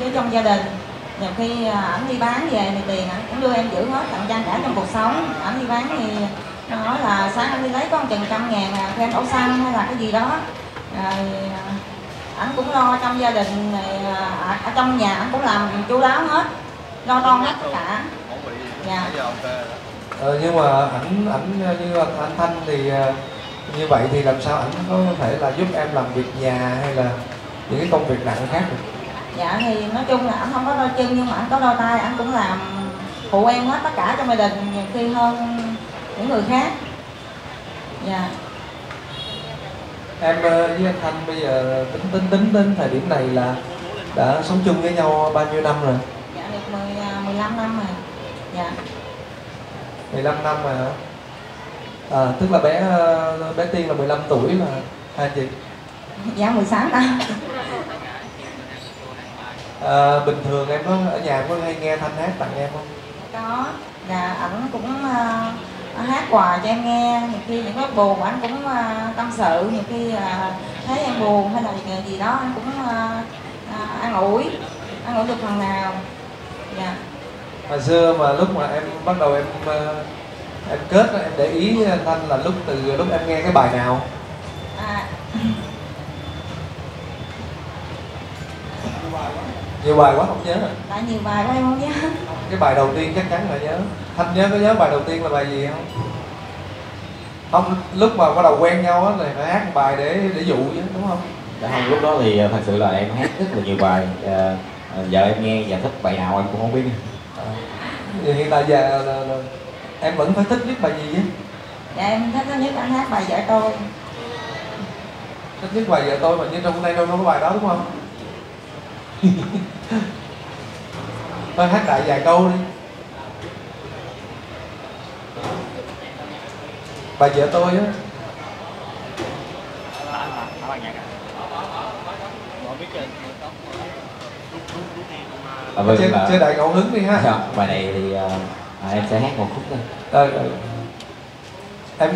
nhiều khi ảnh đi bán về thì tiền ảnh cũng đưa em giữ hết, tặng trang trải trong cuộc sống. Ảnh đi bán thì nó nói là sáng anh đi lấy có một chừng trăm ngàn là cho em đổ xăng hay là cái gì đó, rồi ảnh cũng lo trong gia đình này, ở trong nhà ảnh cũng làm chu đáo hết, lo toan hết tất cả. Dạ. Ờ, nhưng mà ảnh ảnh như anh Thanh thì như vậy thì làm sao ảnh có thể là giúp em làm việc nhà hay là những cái công việc nặng khác được? Dạ thì nói chung là ảnh không có đôi chân nhưng mà ảnh có đôi tay, ảnh cũng làm phụ em hết tất cả trong gia đình, nhiều khi hơn những người khác. Dạ. Em với anh Thanh bây giờ tính tính tính đến thời điểm này là đã sống chung với nhau bao nhiêu năm rồi? Dạ được mười, mười lăm năm rồi. Dạ. mười lăm năm rồi hả? À, tức là bé bé Tiên là mười lăm tuổi là hai chị? Dạ mười sáu năm. À, bình thường em có ở nhà có hay nghe Thanh hát tặng em không? Có, dạ ảnh cũng uh, hát quà cho em nghe, nhiều khi những lúc buồn ảnh cũng uh, tâm sự, nhiều khi uh, thấy em buồn hay là gì, gì đó anh cũng uh, uh, an ủi, an ủi được phần nào. Dạ. Hồi xưa mà lúc mà em bắt đầu em em kết em để ý Thanh là lúc từ lúc em nghe cái bài nào? À. Nhiều bài quá không nhớ rồi. Tại nhiều bài quá em không nhớ. Cái bài đầu tiên chắc chắn là nhớ. Thanh nhớ có nhớ bài đầu tiên là bài gì không? Không, lúc mà bắt đầu quen nhau á thì phải hát một bài để để dụ chứ đúng không? Dạ không, lúc đó thì thật sự là em hát rất là nhiều bài. À, giờ em nghe và thích bài nào em cũng không biết. À, hiện tại giờ là, là, là, em vẫn phải thích nhất bài gì á? Dạ em thích nhất anh hát bài Vợ Tôi. Thích nhất bài Vợ Tôi mà như trong hôm nay đâu có bài đó đúng không? Thôi hát đại vài câu đi. Bài Vợ Tôi á. À, vâng, chơi, là... chơi đại ngẫu hứng đi ha. Dạ, bài này thì uh, à, em sẽ hát một khúc thôi. Rồi, rồi. Em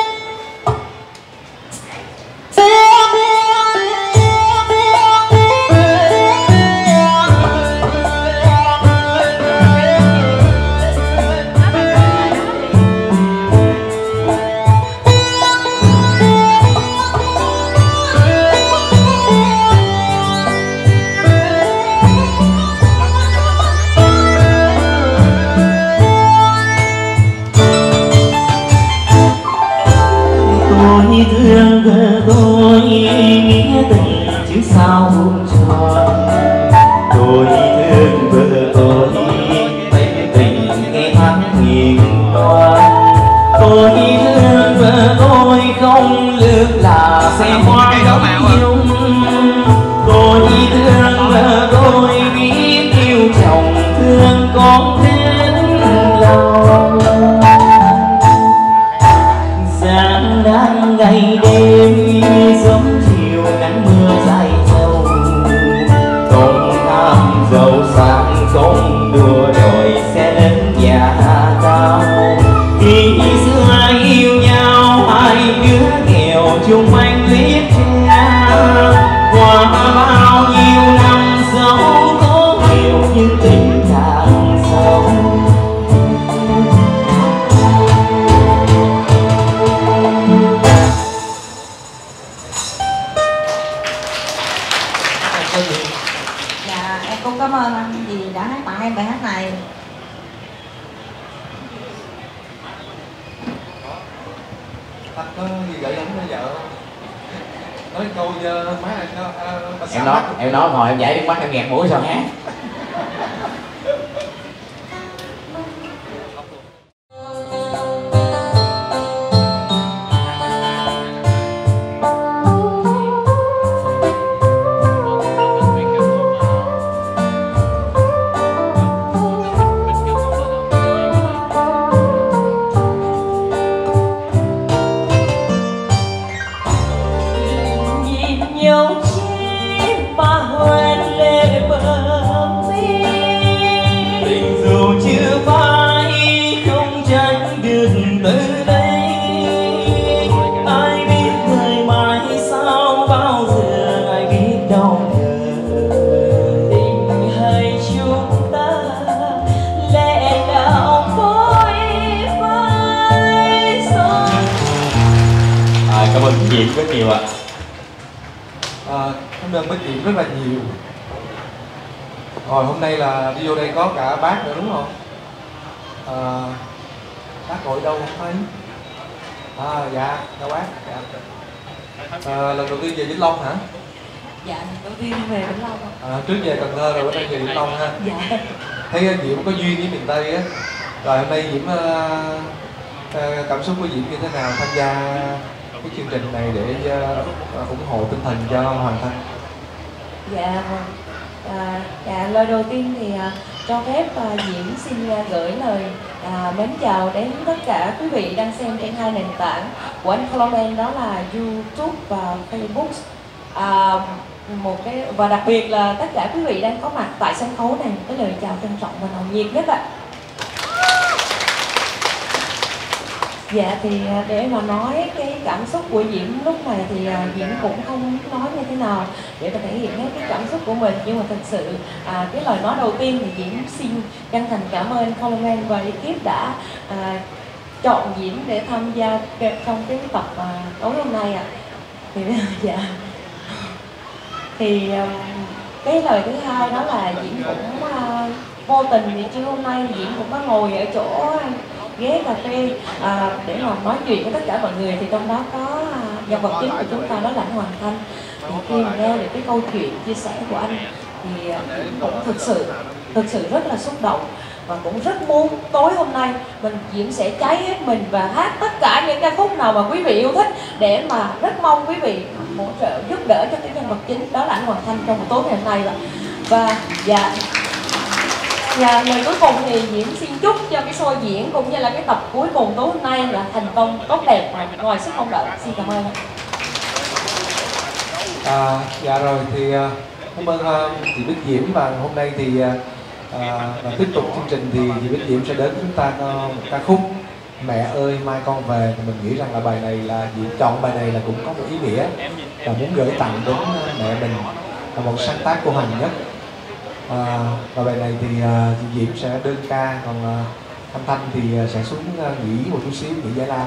thương vợ tôi nghĩa tình chứ sao không tròn. Tôi thương vợ tôi tình tình nghe hắn nghìn đoan. Tôi thương vợ tôi không lướt là sẽ hoa nhung. Tôi thương vợ tôi biết yêu chồng thương con hết lòng. Sáng đang ngày đêm sớm chiều nắng mưa dài sâu. Không tham giàu sang không đua đòi xe lớn nhà cao. Khi xưa yêu nhau hai đứa nghèo chung anh lít tre. Qua bao nhiêu năm sống có hiểu nhưng tình càng sâu. Dạ em cũng cảm ơn anh vì đã hát tặng em bài hát này. Thanh có gì gửi gắm với vợ không? Nói câu má này cho bà Em nói, em nói ngồi em giải nước mắt em nghẹt mũi sao hát. Nhau chi ba hoen lệ bờ cảm ơn Diệm rất nhiều ạ. À, cảm ơn Bích Diệm rất là nhiều. Rồi hôm nay là đi vô đây có cả bác nữa đúng không? À, bác ngồi đâu không thấy? À dạ, chào bác. Dạ. À, lần đầu tiên về Vĩnh Long hả? Dạ, lần đầu tiên về Vĩnh Long. À, trước về Cần Thơ rồi bữa nay về Vĩnh Long ha. Dạ. Thấy Diệm có duyên với miền Tây á. Rồi hôm nay Diệm uh, uh, cảm xúc của Diệm như thế nào tham gia cái chương trình này để uh, ủng hộ tinh thần cho Hoàng Thanh? Dạ vâng. À, dạ, lời đầu tiên thì à, cho phép à, Diễm xin à, gửi lời à, mến chào đến tất cả quý vị đang xem trên hai nền tảng của anh Coleman, đó là YouTube và Facebook. À, một cái và đặc biệt là tất cả quý vị đang có mặt tại sân khấu này, cái lời chào trân trọng và nồng nhiệt nhất ạ. Dạ thì để mà nói cái cảm xúc của Diễm lúc này thì Diễm cũng không nói như thế nào để mà thể hiện hết cái cảm xúc của mình, nhưng mà thật sự à, cái lời nói đầu tiên thì Diễm xin chân thành cảm ơn Coleman và ekip đã à, chọn Diễm để tham gia trong cái tập à, tối hôm nay ạ. À. Thì dạ thì um, cái lời thứ hai đó là Diễm cũng uh, vô tình thì trưa hôm nay Diễm cũng có ngồi ở chỗ ghế cà phê à, để mà nói chuyện với tất cả mọi người, thì trong đó có uh, nhân vật chính của chúng ta đó là anh Hoàng Thanh. Thì khi mà nghe được cái câu chuyện chia sẻ của anh thì uh, cũng thực sự thực sự rất là xúc động, và cũng rất muốn tối hôm nay mình Diễm sẽ cháy hết mình và hát tất cả những ca khúc nào mà quý vị yêu thích, để mà rất mong quý vị hỗ trợ giúp đỡ cho cái nhân vật chính đó là anh Hoàng Thanh trong buổi tối ngày hôm nay. Và dạ và lời cuối cùng thì Diễm xin chúc cho cái show diễn cũng như là cái tập cuối cùng tối hôm nay là thành công tốt đẹp và ngoài sức mong đợi. Xin cảm ơn. À, dạ rồi thì uh, cảm ơn uh, chị Bích Diễm, và hôm nay thì uh, À, và tiếp tục chương trình thì chị Bích Diễm sẽ đến chúng ta một ca khúc Mẹ ơi mai con về. Mình nghĩ rằng là bài này là Diễm chọn bài này là cũng có một ý nghĩa là muốn gửi tặng đến mẹ mình, là một sáng tác của Hoàng Nhất. À, và bài này thì uh, chị Diễm sẽ đơn ca, còn uh, Thanh Thanh thì uh, sẽ xuống uh, nghỉ một chút xíu, nghỉ giải lao.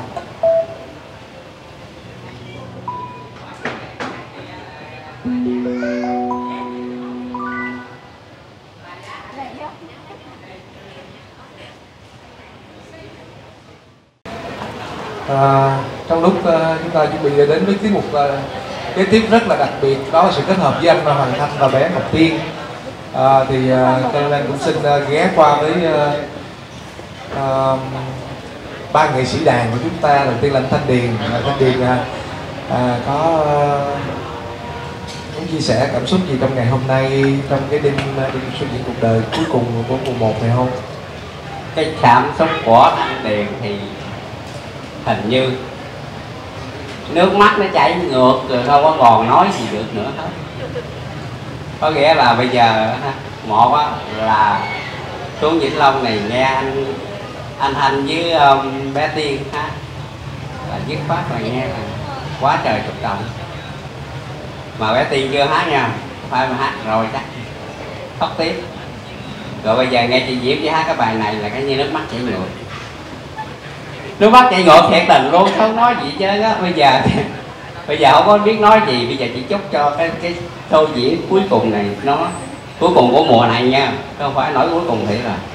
À, trong lúc uh, chúng ta chuẩn bị đến với tiết mục uh, kế tiếp rất là đặc biệt, đó là sự kết hợp với anh Hoàng Thanh và bé Ngọc Tiên. À, thì uh, Coleman cũng xin uh, ghé qua với uh, uh, ba nghệ sĩ đàn của chúng ta. Đầu tiên là anh Thanh Điền. Anh Thanh Điền uh, uh, có uh, muốn chia sẻ cảm xúc gì trong ngày hôm nay, trong cái đêm đêm show diễn cuộc đời cuối cùng của mùa một này không? Cái cảm xúc của Thanh Điền thì hình như nước mắt nó chảy ngược rồi, không có còn nói gì được nữa hết. Có nghĩa là bây giờ một á, là xuống Vĩnh Long này nghe anh anh Thanh với um, bé Tiên hát là dứt khoát là nghe là quá trời xúc động. Mà bé Tiên chưa hát nha, phải mà hát rồi chắc khóc tiếp. Rồi bây giờ nghe chị Diễm chỉ hát cái bài này là cái như nước mắt chảy ngược. Nước mắt chảy ngược thiệt tình luôn, không nói gì chứ á. Bây giờ bây giờ không có biết nói gì, bây giờ chỉ chúc cho cái cái show diễn cuối cùng này nó cuối cùng của mùa này nha, không phải nói cuối cùng thì là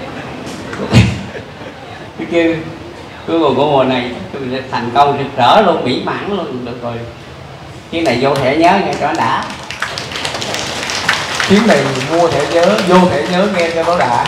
cái kia cuối cùng của mùa này thành công rực rỡ luôn, mỹ mãn luôn được rồi. Cái này vô thẻ nhớ nghe cho đã. Chuyến này mua thẻ nhớ, vô thẻ nhớ nghe cho nó đã.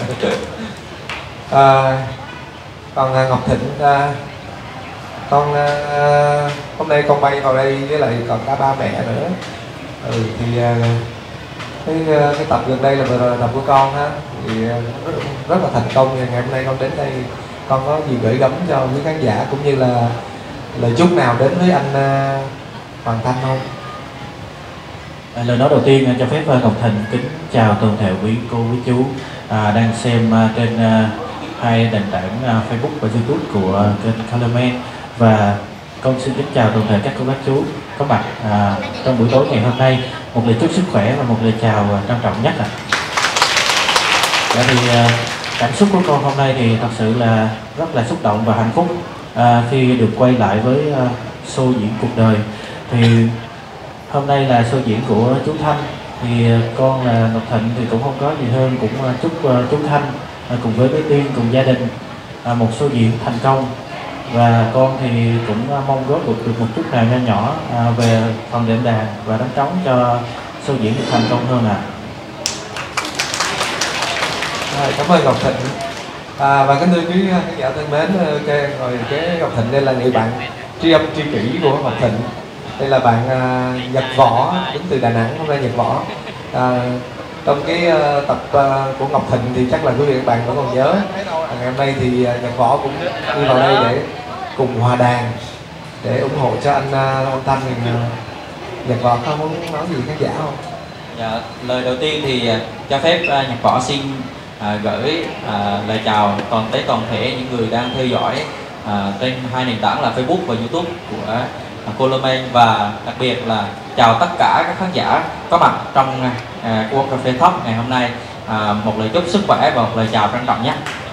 À, còn Ngọc Thịnh, à, con à, hôm nay con bay vào đây với lại còn cả ba mẹ nữa. Ừ, thì à, cái cái tập gần đây là vừa rồi là tập của con ha, thì rất, rất là thành công. Ngày hôm nay con đến đây, con có gì gửi gắm cho quý khán giả cũng như là lời chúc nào đến với anh à, Hoàng Thanh không? À, lời nói đầu tiên cho phép Ngọc Thịnh kính chào toàn thể quý cô quý chú à, đang xem à, trên à, hai nền tảng uh, Facebook và YouTube của uh, kênh Coleman, và con xin kính chào toàn thể các cô bác chú có mặt uh, trong buổi tối ngày hôm nay. Một lời chúc sức khỏe và một lời chào uh, trân trọng nhất ạ. À. Thì uh, cảm xúc của con hôm nay thì thật sự là rất là xúc động và hạnh phúc uh, khi được quay lại với uh, show diễn cuộc đời. Thì hôm nay là show diễn của chú Thanh, thì con là Ngọc Thịnh thì cũng không có gì hơn, cũng chúc chú Thanh cùng với bé Tiên cùng gia đình một show diễn thành công, và con thì cũng mong góp được, được một chút nào nho nhỏ về phần đệm đàn và đánh trống cho show diễn được thành công hơn ạ. À. À, cảm ơn Ngọc Thịnh. À, và kính thưa quý khán giả thân mến, okay, rồi cái Ngọc Thịnh đây là người bạn tri âm tri kỷ của Ngọc Thịnh. Đây là bạn uh, Nhật Võ đến từ Đà Nẵng. Hôm nay Nhật Võ à, trong cái uh, tập uh, của Ngọc Thịnh thì chắc là quý vị các bạn vẫn còn nhớ. À, ngày hôm nay thì uh, Nhật Võ cũng đi vào đây để cùng hòa đàn để ủng hộ cho anh, uh, anh Thanh. Thì uh, Nhật Võ có muốn nói gì khán giả không? Dạ, lời đầu tiên thì uh, cho phép uh, Nhật Võ xin uh, gửi uh, lời chào toàn tới toàn thể những người đang theo dõi uh, trên hai nền tảng là Facebook và YouTube của Coleman, và đặc biệt là chào tất cả các khán giả có mặt trong uh, World Cafe Talk ngày hôm nay. Uh, một lời chúc sức khỏe và một lời chào trân trọng nhé.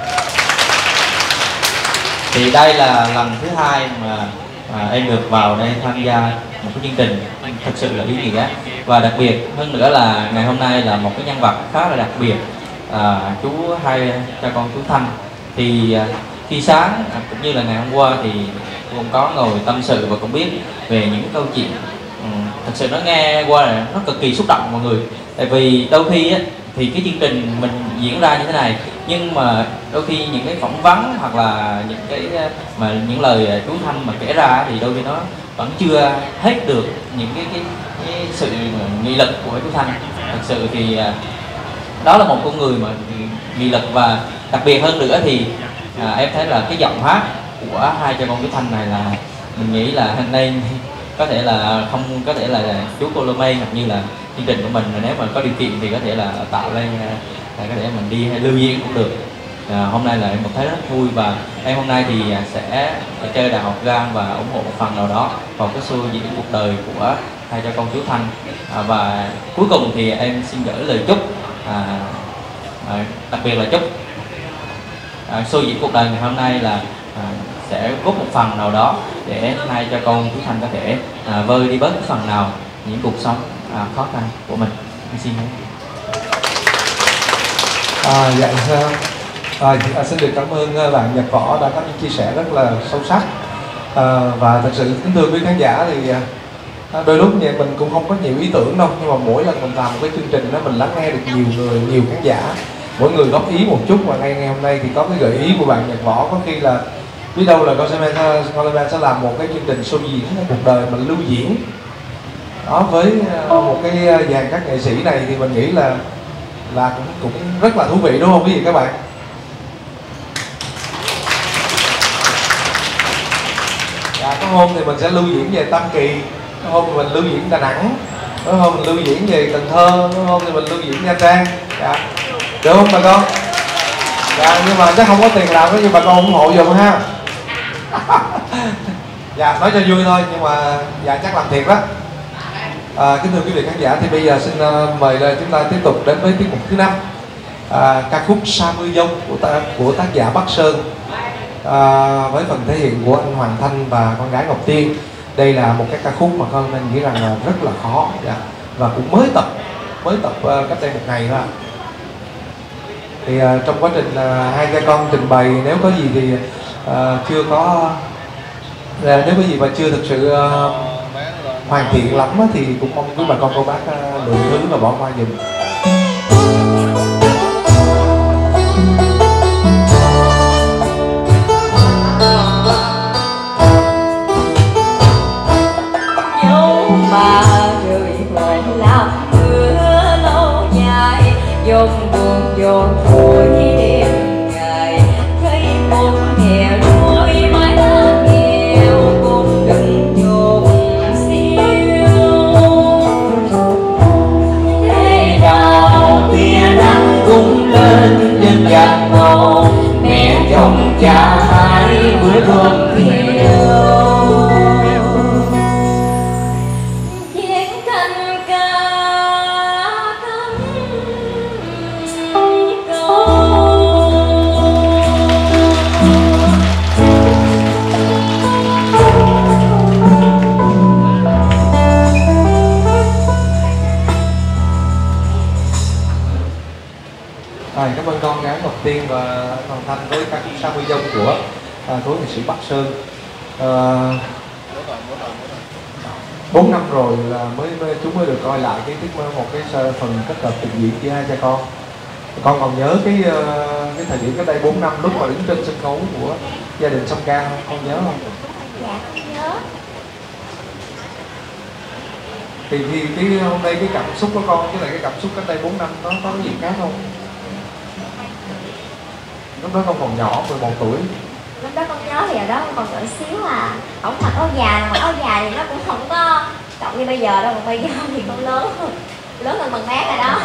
Thì đây là lần thứ hai mà uh, em được vào đây tham gia một cái chương trình thật sự là ý nghĩa, và đặc biệt hơn nữa là ngày hôm nay là một cái nhân vật khá là đặc biệt. Uh, chú hai cha con chú Thanh thì uh, khi sáng uh, cũng như là ngày hôm qua thì cũng có ngồi tâm sự và cũng biết về những câu chuyện um, thật sự nó nghe qua là nó cực kỳ xúc động mọi người. Tại vì đôi khi á, thì cái chương trình mình diễn ra như thế này, nhưng mà đôi khi những cái phỏng vấn hoặc là những cái mà những lời chú Thanh mà kể ra thì đôi khi nó vẫn chưa hết được những cái cái, cái sự nghị lực của chú Thanh. Thật sự thì đó là một con người mà nghị lực, và đặc biệt hơn nữa thì à, em thấy là cái giọng hát của hai cha con chú Thanh này là mình nghĩ là hôm nay có thể là không có thể là chú Coleman hoặc như là chương trình của mình, nếu mà có điều kiện thì có thể là tạo lên là có thể mình đi hay lưu diễn cũng được. À, hôm nay là em thấy rất vui, và em hôm nay thì sẽ chơi đàn organ và ủng hộ một phần nào đó vào cái show diễn cuộc đời của hai cha con chú Thanh. À, và cuối cùng thì em xin gửi lời chúc à, à, đặc biệt là chúc à, show diễn cuộc đời ngày hôm nay là à, sẽ góp một phần nào đó để hai cha con chú Thanh có thể à, vơi đi bớt cái phần nào những cuộc sống à, khó khăn của mình. Em xin hết. À, dạ, à, à, xin được cảm ơn bạn Nhật Võ đã có những chia sẻ rất là sâu sắc. À, và thật sự kính thưa quý khán giả thì à, đôi lúc như mình cũng không có nhiều ý tưởng đâu, nhưng mà mỗi lần mình làm một cái chương trình đó mình lắng nghe được nhiều người, nhiều khán giả, mỗi người góp ý một chút. Và ngay ngày hôm nay thì có cái gợi ý của bạn Nhật Võ, có khi là biết đâu là Coleman sẽ làm một cái chương trình show diễn cuộc đời mình lưu diễn đó với một cái dàn các nghệ sĩ này, thì mình nghĩ là là cũng cũng rất là thú vị, đúng không quý vị các bạn? Dạ, có hôm thì mình sẽ lưu diễn về Tam Kỳ, có hôm thì mình lưu diễn Đà Nẵng, có hôm mình lưu diễn về Cần Thơ, có hôm thì mình lưu diễn Nha Trang. Dạ, được không bà con? Dạ, nhưng mà chắc không có tiền làm đó, nhưng bà con ủng hộ giùm ha. Dạ, nói cho vui thôi, nhưng mà dạ chắc làm thiệt đó. À, kính thưa quý vị khán giả, thì bây giờ xin uh, mời là chúng ta tiếp tục đến với tiết mục thứ năm, à, ca khúc Sa Mưa Dông của ta, của tác giả Bắc Sơn, à, với phần thể hiện của anh Hoàng Thanh và con gái Ngọc Tiên. Đây là một cái ca khúc mà con mình nghĩ rằng là rất là khó, dạ, và cũng mới tập mới tập uh, cách đây một ngày thôi. Thì uh, trong quá trình uh, hai cha con trình bày, nếu có gì thì uh, chưa có uh, nếu có gì mà chưa thực sự uh, hoàn thiện lắm thì cũng mong quý bà con cô bác lượng thứ và bỏ qua giùm. Dấu mà người về làm mưa lâu dài, dồn buồn dồn vui đêm ngày, thấy một nghèo đôi mái lá nghèo cùng đừng dồn. Hãy subscribe uh, Hoàng Thanh với các Sa mươi dông của uh, cố nghệ sĩ Bắc Sơn. Uh, bốn năm rồi là mới, mới chúng mới được coi lại cái tiết một cái phần kết hợp trình diễn giữa hai cha con. Con còn nhớ cái cái thời điểm cách đây bốn năm lúc mà đứng trên sân khấu của gia đình Song Ca không? Con nhớ không? Dạ con nhớ. Thì, thì cái hôm nay cái cảm xúc của con với lại cái cảm xúc cách đây bốn năm nó có cái gì khác không? Lúc đó con còn nhỏ, mười một tuổi. Lúc đó con nhớ thì ở đó con còn nhỏ xíu à. Không mặc áo dài, mà áo dài thì nó cũng không có trọng như bây giờ đâu. Còn bây giờ thì con lớn lớn hơn bằng mát rồi đó.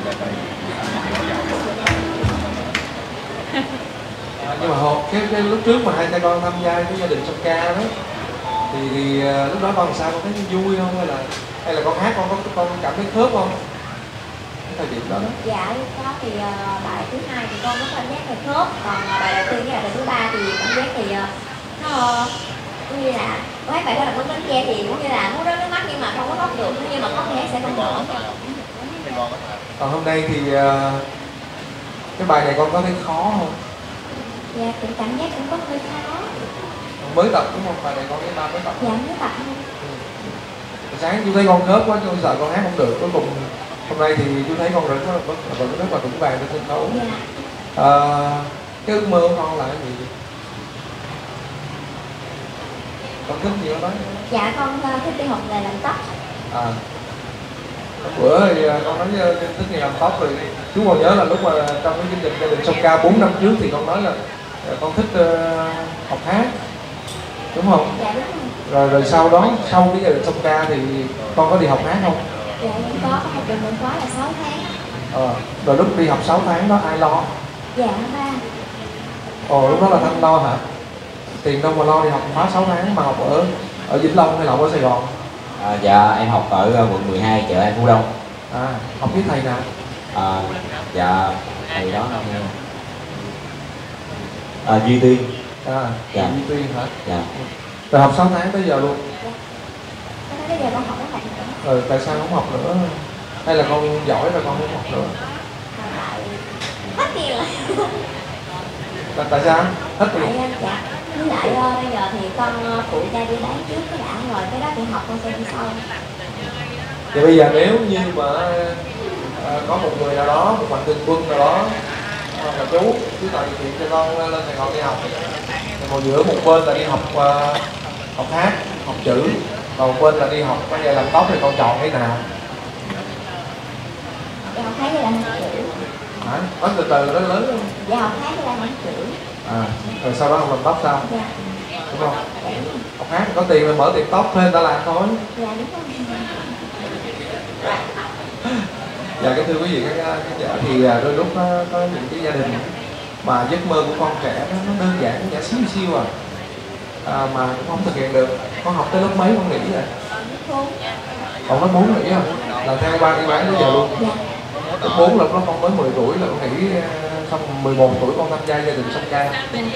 À, nhưng mà hồi, cái, cái lúc trước mà hai cha con tham gia cái gia đình Song Ca đó thì, thì uh, lúc đó con làm sao, con thấy vui không, hay là hay là con hát con có con cảm thấy khớp không cái thời điểm đó đó? Dạ lúc đó thì uh, bài thứ hai thì con có cảm giác là khớp, còn uh, bài đầu tiên với bài thứ ba thì cảm giác thì uh, nó cũng như là mấy bài đó là muốn bánh tre thì cũng như là muốn rớt nước mắt nhưng mà không có khóc được, nhưng mà khóc thì sẽ không nổi. Còn hôm nay thì uh, cái bài này con có thấy khó không? Dạ cũng cảm giác cũng có hơi khó. Mới tập đúng không? Bài này con thấy ba mới tập. Dạ mới tập không. Ừ. Sáng chú thấy con khớp quá, chú sợ con hát không được. Cuối cùng hôm nay thì chú thấy con rất là vẫn rất là vững vàng trên sân khấu. Dạ. À, cái ước mơ của con là cái gì? Con thích gì đó? Dạ con uh, thích đi học nghề làm tóc. À, bữa thì con nói thích nghề làm tóc rồi. Chú còn nhớ là lúc mà trong cái chương trình gia đình Song Ca bốn năm trước thì con nói là con thích uh, học hát, đúng không? Dạ đúng rồi. Rồi rồi sau đó, sau cái gia đình Song Ca thì con có đi học hát không? Dạ cũng có, có học được một khóa là sáu tháng. Ờ, rồi lúc đi học sáu tháng đó ai lo? Dạ ba. Ồ, lúc đó là Thanh lo hả? Tiền đâu mà lo đi học khóa sáu tháng mà học ở ở Vĩnh Long hay là ở Sài Gòn? À, dạ em học ở quận mười hai chợ An Phú Đông. À, học với thầy nào? À, dạ thầy đó à, Duy Tuyên. À, dạ. Duy Tuyên hả? Dạ. Rồi học sáu tháng tới giờ luôn? Dạ. Bây giờ con học với thầy nữa. Rồi tại sao không học nữa? Hay là con giỏi rồi con không học nữa? Hết tiền rồi. Tại, tại sao? Hết tiền? Tại, dạ. Với lại uh, bây giờ thì con uh, phụ cha đi bán trước cái đã rồi, cái đó thì học con sẽ đi sau. Thì bây giờ nếu như mà à, có một người nào đó, một mạnh thường quân nào đó hoặc là chú, chú tạo điều kiện cho con lên Sài Gòn đi học, thì một giữa một bên là đi học uh, học hát, học chữ, và một bên là đi học cái nghề làm tóc, thì con chọn cái nào? Dạ học hát với lại học chữ. Hả? Nói từ từ nó lớn không? Dạ học hát với lại học chữ. À, rồi sau đó học làm tóc sao? Dạ. Đúng không? Học hát có tiền mà mở tiệm tóc thuê người ta làm thôi. Dạ đúng không? Dạ kính thưa quý vị các khán giả, thì đôi lúc có, có những cái gia đình mà giấc mơ của con trẻ nó, nó đơn giản, nó nhỏ xíu xíu à. à mà cũng không thực hiện được. Con học tới lớp mấy con nghỉ rồi? Còn lớp bốn nghỉ à? Là theo ba đi bán tới giờ luôn? Dạ. Lớp bốn là lúc đó con mới mười tuổi là con nghỉ, xong mười một tuổi con tham gia gia đình Song Ca.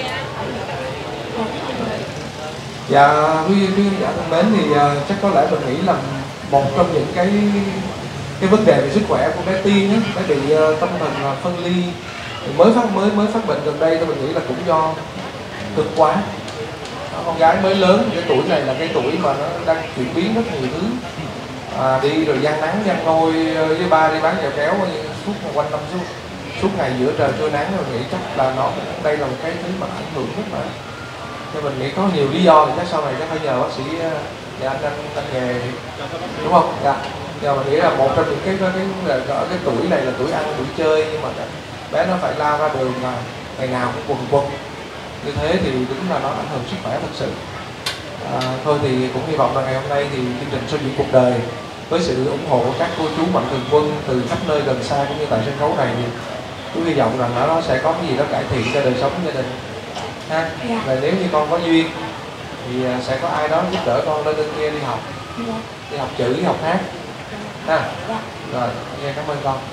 Dạ quý quý khán giả thân mến, thì uh, chắc có lẽ mình nghĩ là một trong những cái cái vấn đề về sức khỏe của bé Tiên á, bé bị uh, tâm thần uh, phân ly mới phát mới mới phát bệnh gần đây, thì mình nghĩ là cũng do cực quá. Đó, con gái mới lớn cái tuổi này là cái tuổi mà nó đang chuyển biến rất nhiều thứ, à, đi rồi gian nắng gian nôi với ba đi bán kẹo kéo suốt quanh năm suốt suốt ngày giữa trời trưa nắng, mình nghĩ chắc là nó đây là một cái thứ mà ảnh hưởng rất là. Cho mình nghĩ có nhiều lý do, thì chắc sau này chắc phải nhờ bác sĩ nhà anh anh, anh nghề, đúng không? Dạ. Giờ mình nghĩ là một trong những cái cái cái, cái, cái tuổi này là tuổi ăn tuổi chơi, nhưng mà bé nó phải lao ra đường mà ngày nào cũng quần quần như thế thì đúng là nó ảnh hưởng sức khỏe thật sự. À, thôi thì cũng hy vọng là ngày hôm nay thì chương trình Show Diễn Cuộc Đời với sự ủng hộ của các cô chú mạnh thường quân từ khắp nơi gần xa cũng như tại sân khấu này, thì tôi hy vọng rằng nó sẽ có cái gì đó cải thiện cho đời sống gia đình ha. Dạ. Và nếu như con có duyên thì sẽ có ai đó giúp đỡ con lên bên kia đi học, dạ. đi học chữ, đi học hát ha. Dạ. Rồi, nghe cảm ơn con.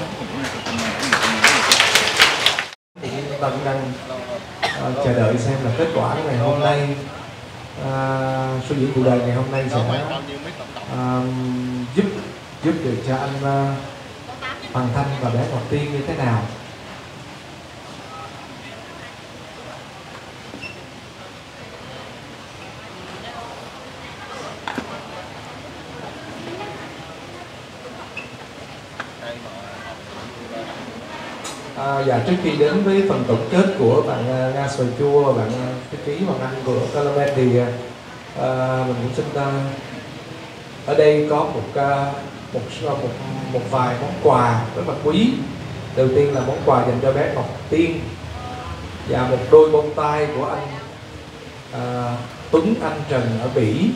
Thì chúng ta cũng đang uh, chờ đợi xem là kết quả của ngày hôm nay, uh, Show Diễn Cuộc Đời ngày hôm nay sẽ uh, giúp giúp được cho anh uh, Hoàng Thanh và bé Ngọc Tiên như thế nào. À, dạ trước khi đến với phần tổng kết của bạn uh, Nga Xoài Chua và bạn uh, cái ký Hoàng Anh của Calamen thì uh, mình cũng xin uh, ở đây có một, uh, một một một vài món quà rất là quý. Đầu tiên là món quà dành cho bé Ngọc Tiên và một đôi bông tai của anh uh, Tuấn Anh Trần ở Bỉ.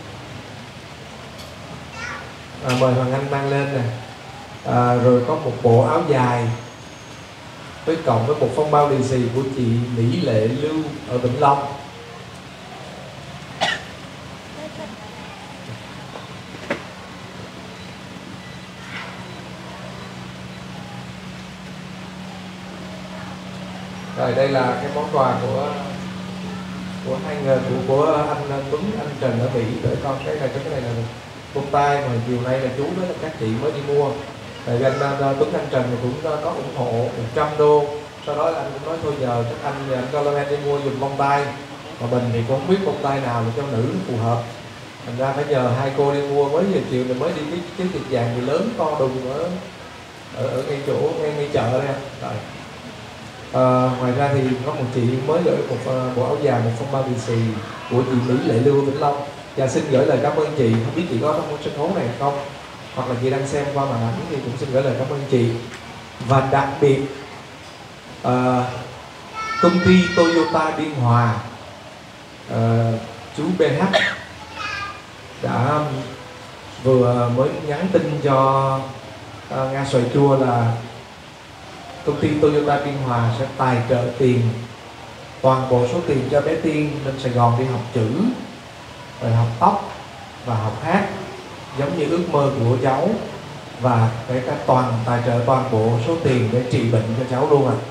À, mời Hoàng Anh mang lên nè. À, rồi có một bộ áo dài với cộng với một phong bao lì xì của chị Mỹ Lệ Lưu ở Vĩnh Long. Rồi đây là cái món quà của của hai người của, của anh Tuấn Anh Trần ở Bỉ để con. Cái này cái này là bông tai mà chiều nay là chú với các chị mới đi mua. Tại anh Tuấn Anh Trần thì cũng có ủng hộ một trăm đô. Sau đó anh cũng nói thôi nhờ các anh và anh Calamen đi mua dùm bông tai. Mà mình thì cũng không biết bông tai nào là cho nữ phù hợp. Thành ra phải nhờ hai cô đi mua, mới giờ chiều này mới đi cái cái thịt vàng thì lớn to đùng ở ở, ở ngay chỗ ngay, ngay chợ đây. Rồi. À, ngoài ra thì có một chị mới gửi một uh, bộ áo dài, một phong bao lì xì của chị Mỹ Lệ Lưu Vĩnh Long. Và xin gửi lời cảm ơn chị. Không biết chị có trong sân khấu này không, hoặc là chị đang xem qua màn ảnh thì cũng xin gửi lời cảm ơn chị. Và đặc biệt uh, công ty Toyota Biên Hòa, uh, chú bê hát đã vừa mới nhắn tin cho uh, Nga Xoài Chua là công ty Toyota Biên Hòa sẽ tài trợ tiền, toàn bộ số tiền cho bé Tiên lên Sài Gòn đi học chữ, rồi học tóc và học hát giống như ước mơ của cháu, và kể cả toàn tài trợ toàn bộ số tiền để trị bệnh cho cháu luôn ạ. À.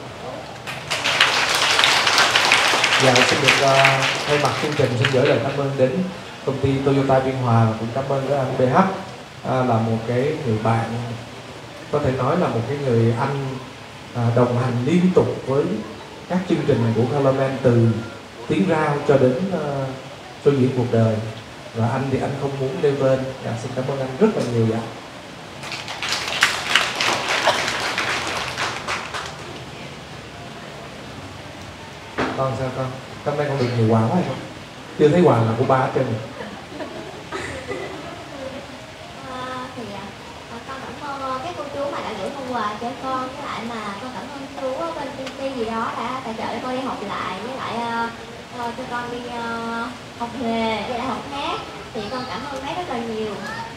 Và xin được uh, thay mặt chương trình xin gửi lời cảm ơn đến công ty Toyota Biên Hòa, và cũng cảm ơn với anh bê hát uh, là một cái người bạn, có thể nói là một cái người anh À, đồng hành liên tục với các chương trình này của Calamen từ Tiếng Rao cho đến uh, Show Diễn Cuộc Đời. Và anh thì anh không muốn nêu tên. Dạ, xin cảm ơn anh rất là nhiều. Dạ. Con sao con? Hôm nay con được nhiều quà quá hay không? Chưa thấy quà là của ba hết trơn. Quà cho con, với lại mà con cảm ơn chú ở bên công ty gì đó đã tài trợ cho con đi học lại, với lại uh, uh, cho con đi uh, học nghề, với lại học hát, thì con cảm ơn bác rất là nhiều.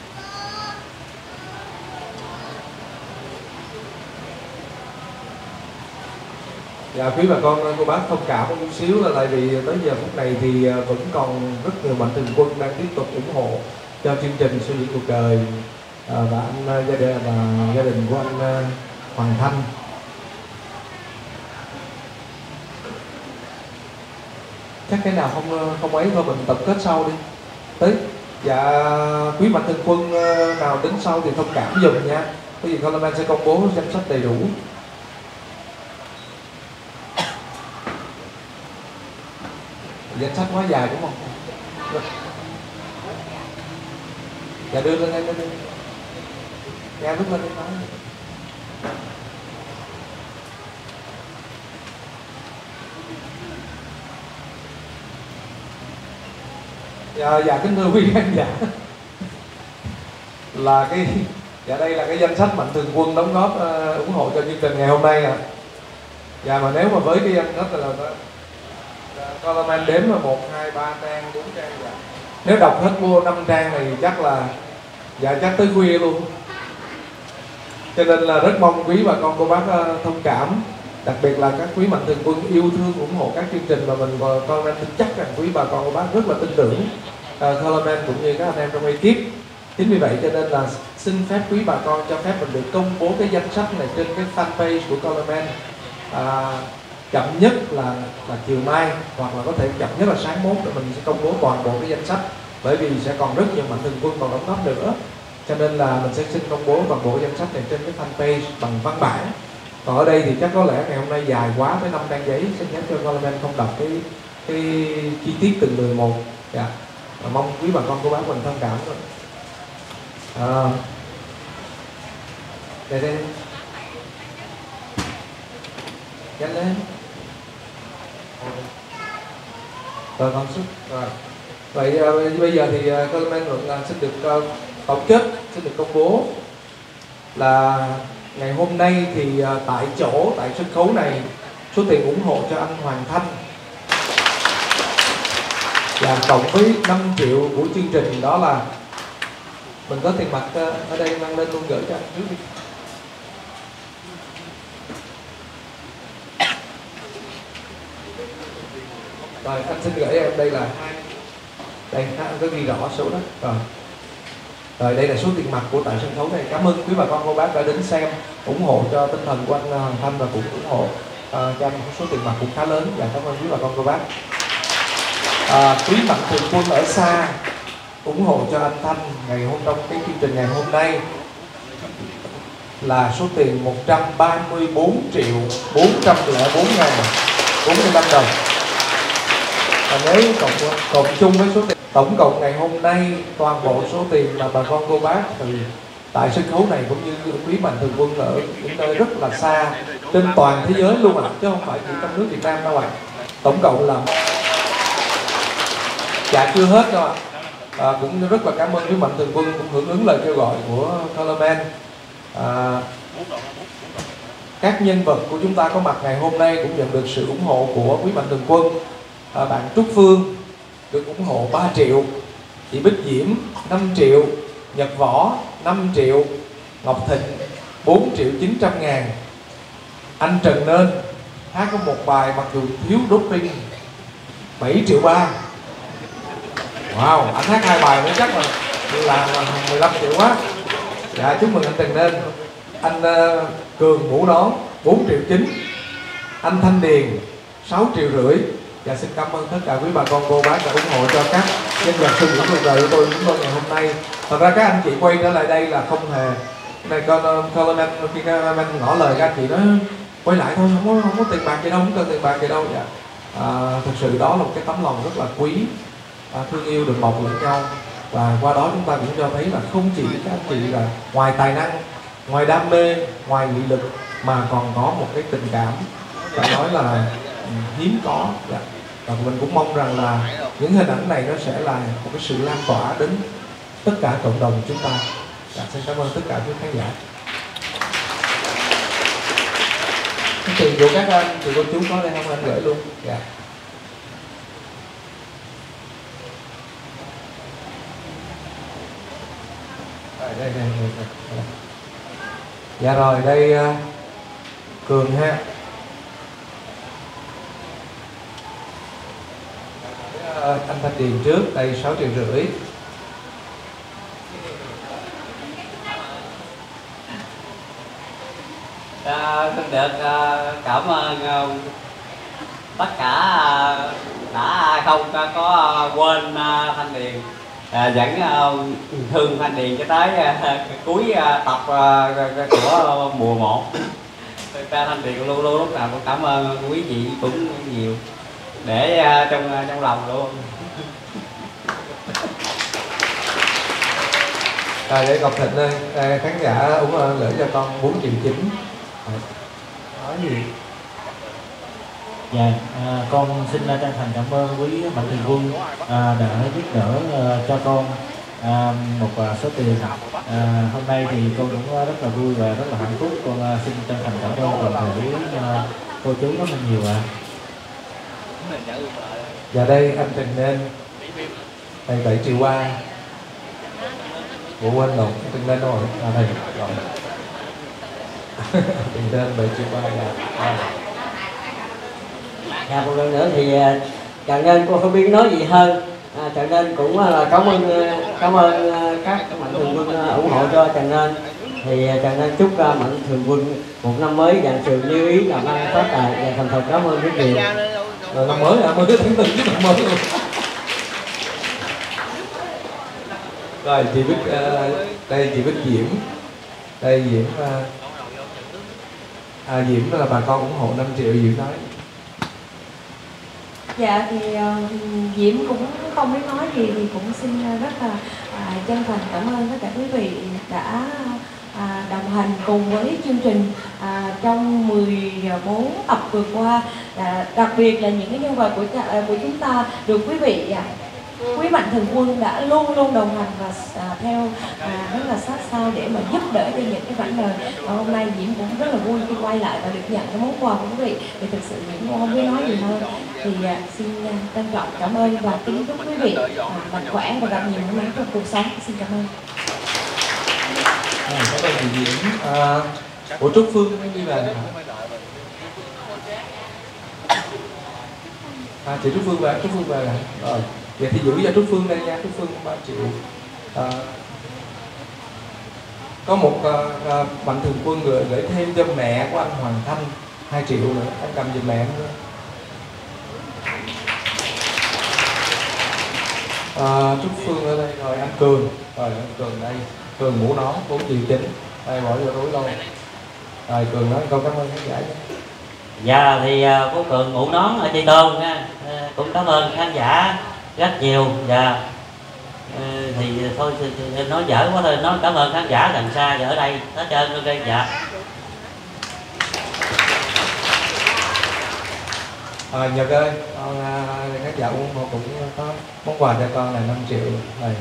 Dạ quý bà con cô bác thông cảm một chút xíu, là tại vì tới giờ phút này thì vẫn còn rất nhiều mạnh thường quân đang tiếp tục ủng hộ cho chương trình Show Diễn Cuộc Đời. À, và anh gia đình và gia đình của anh uh, Hoàng Thanh. Chắc cái nào không không ấy thôi mình tập kết sau đi. Tới dạ quý mạnh thường quân uh, nào đến sau thì thông cảm dùm nha. Cái gì Calamen sẽ công bố danh sách đầy đủ. Danh sách quá dài đúng không? Dạ đưa lên đây, đưa lên. Nghe lúc lên đi nói. Dạ, dạ kính thưa quý khán giả, là cái dạ đây là cái danh sách mạnh thường quân đóng góp uh, ủng hộ cho chương trình ngày hôm nay à. Dạ mà nếu mà với cái danh sách là Calamen đếm là một, hai, ba trang, bốn trang. Dạ. Nếu đọc hết mua năm trang này chắc là dạ chắc tới khuya luôn. Cho nên là rất mong quý bà con cô bác uh, thông cảm, đặc biệt là các quý mạnh thường quân yêu thương ủng hộ các chương trình mà mình và Calamen tin chắc rằng quý bà con cô bác rất là tin tưởng uh, Calamen cũng như các anh em trong ekip. Chính vì vậy cho nên là xin phép quý bà con cho phép mình được công bố cái danh sách này trên cái fanpage của Calamen. Uh, chậm nhất là là chiều mai, hoặc là có thể chậm nhất là sáng mốt, để mình sẽ công bố toàn bộ cái danh sách, bởi vì sẽ còn rất nhiều mạnh thường quân còn đóng góp nữa. Cho nên là mình sẽ xin công bố toàn bộ danh sách này trên cái fanpage bằng văn bản. Còn ở đây thì chắc có lẽ ngày hôm nay dài quá tới năm trang giấy, xin nhắc cho Calamen không đọc cái cái chi tiết từng người một. Dạ. Và mong quý bà con cô bác mình thông cảm rồi. À, đây đây. nhanh lên. Rồi con sức rồi. Vậy uh, bây giờ thì uh, Coleman Luận uh, xin được uh, tổng kết, xin được công bố là ngày hôm nay thì uh, tại chỗ, tại sân khấu này, số tiền ủng hộ cho anh Hoàng Thanh là cộng với năm triệu của chương trình, đó là mình có tiền mặt uh, ở đây mang lên luôn, gửi cho anh trước đi. Rồi anh xin gửi em đây là đây, anh có ghi rõ số đó. Rồi rồi đây là số tiền mặt của tại sân khấu này. Cảm ơn quý bà con cô bác đã đến xem, ủng hộ cho tinh thần của anh Hoàng Thanh và cũng ủng hộ uh, cho anh một số tiền mặt cũng khá lớn. Và cảm ơn quý bà con cô bác. À, quý mạnh thường quân ở xa ủng hộ cho anh Thanh ngày hôm trong cái chương trình ngày hôm nay là số tiền một trăm ba mươi bốn triệu bốn trăm lẻ bốn ngàn bốn mươi lăm đồng. Và nếu cộng, cộng chung với số tiền tổng cộng ngày hôm nay, toàn bộ số tiền mà bà con cô bác thì tại sân khấu này cũng như quý mạnh thường quân ở những nơi rất là xa trên toàn thế giới luôn ạ, à, chứ không phải chỉ trong nước Việt Nam đâu ạ. À. Tổng cộng là dạ chưa hết đâu ạ. À. À, cũng rất là cảm ơn quý mạnh thường quân cũng hưởng ứng lời kêu gọi của Coleman. À, các nhân vật của chúng ta có mặt ngày hôm nay cũng nhận được sự ủng hộ của quý mạnh thường quân. À, bạn Trúc Phương được ủng hộ ba triệu, chị Bích Diễm năm triệu, Nhật Võ năm triệu, Ngọc Thịnh bốn triệu chín trăm ngàn, anh Trần Nên hát có một bài mặc dù thiếu doping bảy triệu ba. Wow, anh hát hai bài nữa chắc là là mười lăm triệu quá. Dạ chúc mừng anh Trần Nên. Anh uh, Cường Mũ Nón bốn triệu chín, anh Thanh Điền sáu triệu rưỡi. Và xin cảm ơn tất cả quý bà con cô bác đã ủng hộ cho các nhân vật sự nghiệp cuộc đời của tôi chúng tôi ngày hôm nay. Thật ra các anh chị quay trở lại đây là không hề này, con Coleman khi Coleman ngỏ lời các anh chị nói quay lại thôi, không có không có tiền bạc gì đâu, không cần tiền bạc gì đâu. Dạ. À, thực sự đó là một cái tấm lòng rất là quý, à, thương yêu được một lẫn nhau, và qua đó chúng ta cũng cho thấy là không chỉ các anh chị là ngoài tài năng, ngoài đam mê, ngoài nghị lực mà còn có một cái tình cảm phải nói là hiếm có. Dạ. Và mình cũng mong rằng là những hình ảnh này nó sẽ là một cái sự lan tỏa đến tất cả cộng đồng chúng ta. Dạ, xin cảm ơn tất cả quý khán giả. Cái tiền của các anh thì cô chú có đây không, anh gửi luôn. Dạ. Đây, đây, đây, đây, đây. Dạ rồi, đây uh, Cường ha. Uh, anh Thanh Điền trước, đây sáu triệu rưỡi. À, xin được uh, cảm ơn uh, tất cả uh, đã không uh, có uh, quên uh, Thanh Điền uh, dẫn uh, thương Thanh Điền cho tới uh, cuối uh, tập uh, của uh, mùa một. Thanh Điền luôn luôn lúc nào cũng cảm ơn quý vị cũng nhiều để uh, trong uh, trong lòng luôn. Rồi để Ngọc Thịnh ơi, à, khán giả ủng hộ gửi cho con bốn triệu chín. Nói gì? Dạ, à, con xin chân thành cảm ơn quý mạnh thường quân à, đã giúp đỡ à, cho con à, một à, số tiền. À, hôm nay thì con cũng rất là vui và rất là hạnh phúc. Con à, xin chân thành cảm ơn toàn thể à, cô chú rất là nhiều ạ. À. Và đây anh Trần Nên, đây bảy triệu ba. Ủa quên lộn, Trần Nên đâu rồi? À đây, rồi. Trần Nên bảy triệu ba là. Dạ, một lần nữa thì Trần Nên cô không biết nói gì hơn. À, Trần Nên cũng là cảm ơn cảm ơn các mạnh thường quân ủng hộ cho Trần Nên. Thì Trần Nên chúc mạnh thường quân một năm mới dàn trường như ý, làm ăn phát tài và thành thật cảm ơn rất nhiều. Rồi năm mới à, mới thứ tháng tư chứ năm mới luôn. Rồi chị Bích, uh, đây chị Bích Diễm, đây Diễm, uh, à, Diễm là bà con ủng hộ năm triệu. Diễm nói. Dạ thì uh, Diễm cũng không biết nói gì thì cũng xin rất là uh, chân thành cảm ơn tất cả quý vị đã à, đồng hành cùng với chương trình à, trong mười bốn tập vừa qua. À, đặc biệt là những cái nhân vật của của chúng ta được quý vị à, quý mạnh thường quân đã luôn luôn đồng hành và à, theo à, rất là sát sao để mà giúp đỡ cho những cái vấn đề. Và hôm nay Diễm cũng rất là vui khi quay lại và được nhận cái món quà của quý vị. Thì thực sự Diễm cũng không biết nói gì hơn. Thì à, xin à, trân trọng cảm ơn và kính chúc quý vị à, mạnh khỏe và gặp nhiều may mắn trong cuộc sống. Xin cảm ơn. À, cảm ơn chị Diễm. À, Ủa Trúc Phương mới đi về. À, chị Trúc Phương về, Trúc Phương về rồi. Rồi. Vậy thì giữ cho Trúc Phương đây nha, Trúc Phương ba triệu. À, có một uh, mạnh thường quân gửi, gửi thêm cho mẹ của anh Hoàng Thanh hai triệu nữa, anh cầm giùm mẹ nữa. À, Trúc Phương ở đây rồi, anh Cường, rồi anh Cường đây, Cường mũ nón bốn triệu chín, đây bỏ vô túi luôn. Rồi Cường nói câu cảm ơn khán giả nhé. Dạ thì uh, cô Cường mũ nón ở Chị Tôn nha, uh, cũng cảm ơn khán giả rất nhiều. Dạ uh, thì thôi thì, thì, nói dở quá thôi, nói cảm ơn khán giả gần xa và ở đây hết trơn luôn đây. Dạ. À, Nhật ơi, con khán giả ủng hộ cũng có món quà cho con là năm triệu này.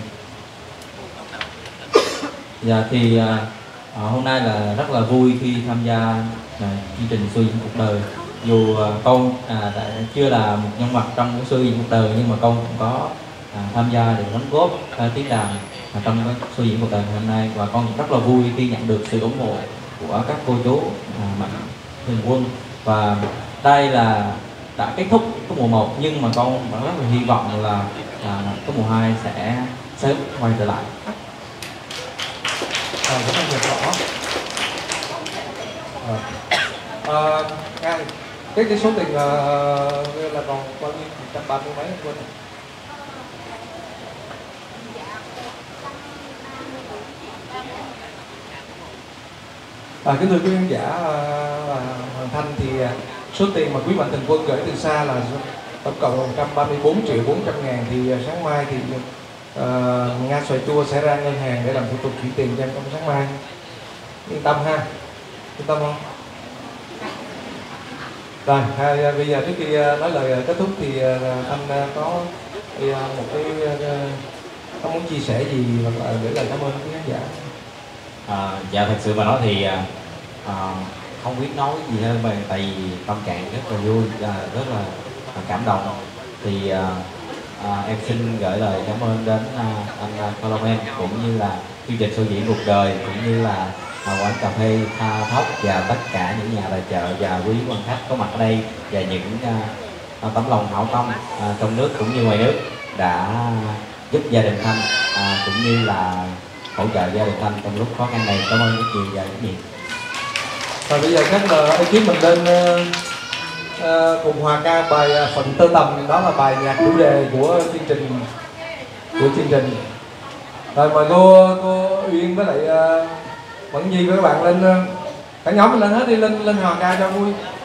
Dạ thì à, hôm nay là rất là vui khi tham gia à, chương trình Xuôi Diễn Cuộc Đời. Dù à, con à, đã chưa là một nhân vật trong cái Xuôi Diễn Cuộc Đời, nhưng mà con cũng có à, tham gia để đóng góp à, tiếng đàn à, trong cái Xuôi Diễn Cuộc Đời ngày hôm nay, và con cũng rất là vui khi nhận được sự ủng hộ của các cô chú à, mạnh thường quân. Và đây là đã kết thúc cái mùa một, nhưng mà con vẫn rất là hy vọng là à, cái mùa hai sẽ sớm quay trở lại. À, rất là rõ. À, à, ngay cái cái số tiền uh, là còn bao nhiêu? một trăm ba mươi mấy quên. À, kính thưa quý khán giả, uh, Hoàng Thanh thì uh, số tiền mà quý mạnh thường quân gửi từ xa là tổng cộng một trăm ba mươi bốn triệu bốn trăm ngàn. Thì uh, sáng mai thì uh, Nga Xoài Chua sẽ ra ngân hàng để làm thủ tục chuyển tiền cho em trong sáng mai. Yên tâm ha, yên tâm không? Rồi, à, bây giờ trước khi nói lời kết thúc thì uh, Thanh uh, có uh, một cái uh, có muốn chia sẻ gì hoặc là gửi lời cảm ơn quý khán giả? À, dạ thật sự mà nói thì à, không biết nói gì hơn, mà tại vì tâm trạng rất là vui và rất là cảm động. Thì à, à, em xin gửi lời cảm ơn đến à, anh Coleman cũng như là chương trình Xuôi Diễn Cuộc Đời, cũng như là à, quán cà phê Tha Thóc và tất cả những nhà tài trợ và quý quan khách có mặt ở đây, và những à, tấm lòng hảo tâm à, trong nước cũng như ngoài nước đã giúp gia đình Thanh à, cũng như là hỗ trợ gia đình Thanh trong lúc khó khăn này. Cảm ơn rất nhiều và rất nhiều. Và bây giờ các ekip mình lên uh, uh, cùng hòa ca bài uh, Phận Tơ Tầm, đó là bài nhạc chủ đề của chương trình của chương trình. Rồi mời cô cô Uyên với lại uh, Mẫn Nhi với các bạn lên, uh, cả nhóm mình lên hết đi, lên lên hòa ca cho vui.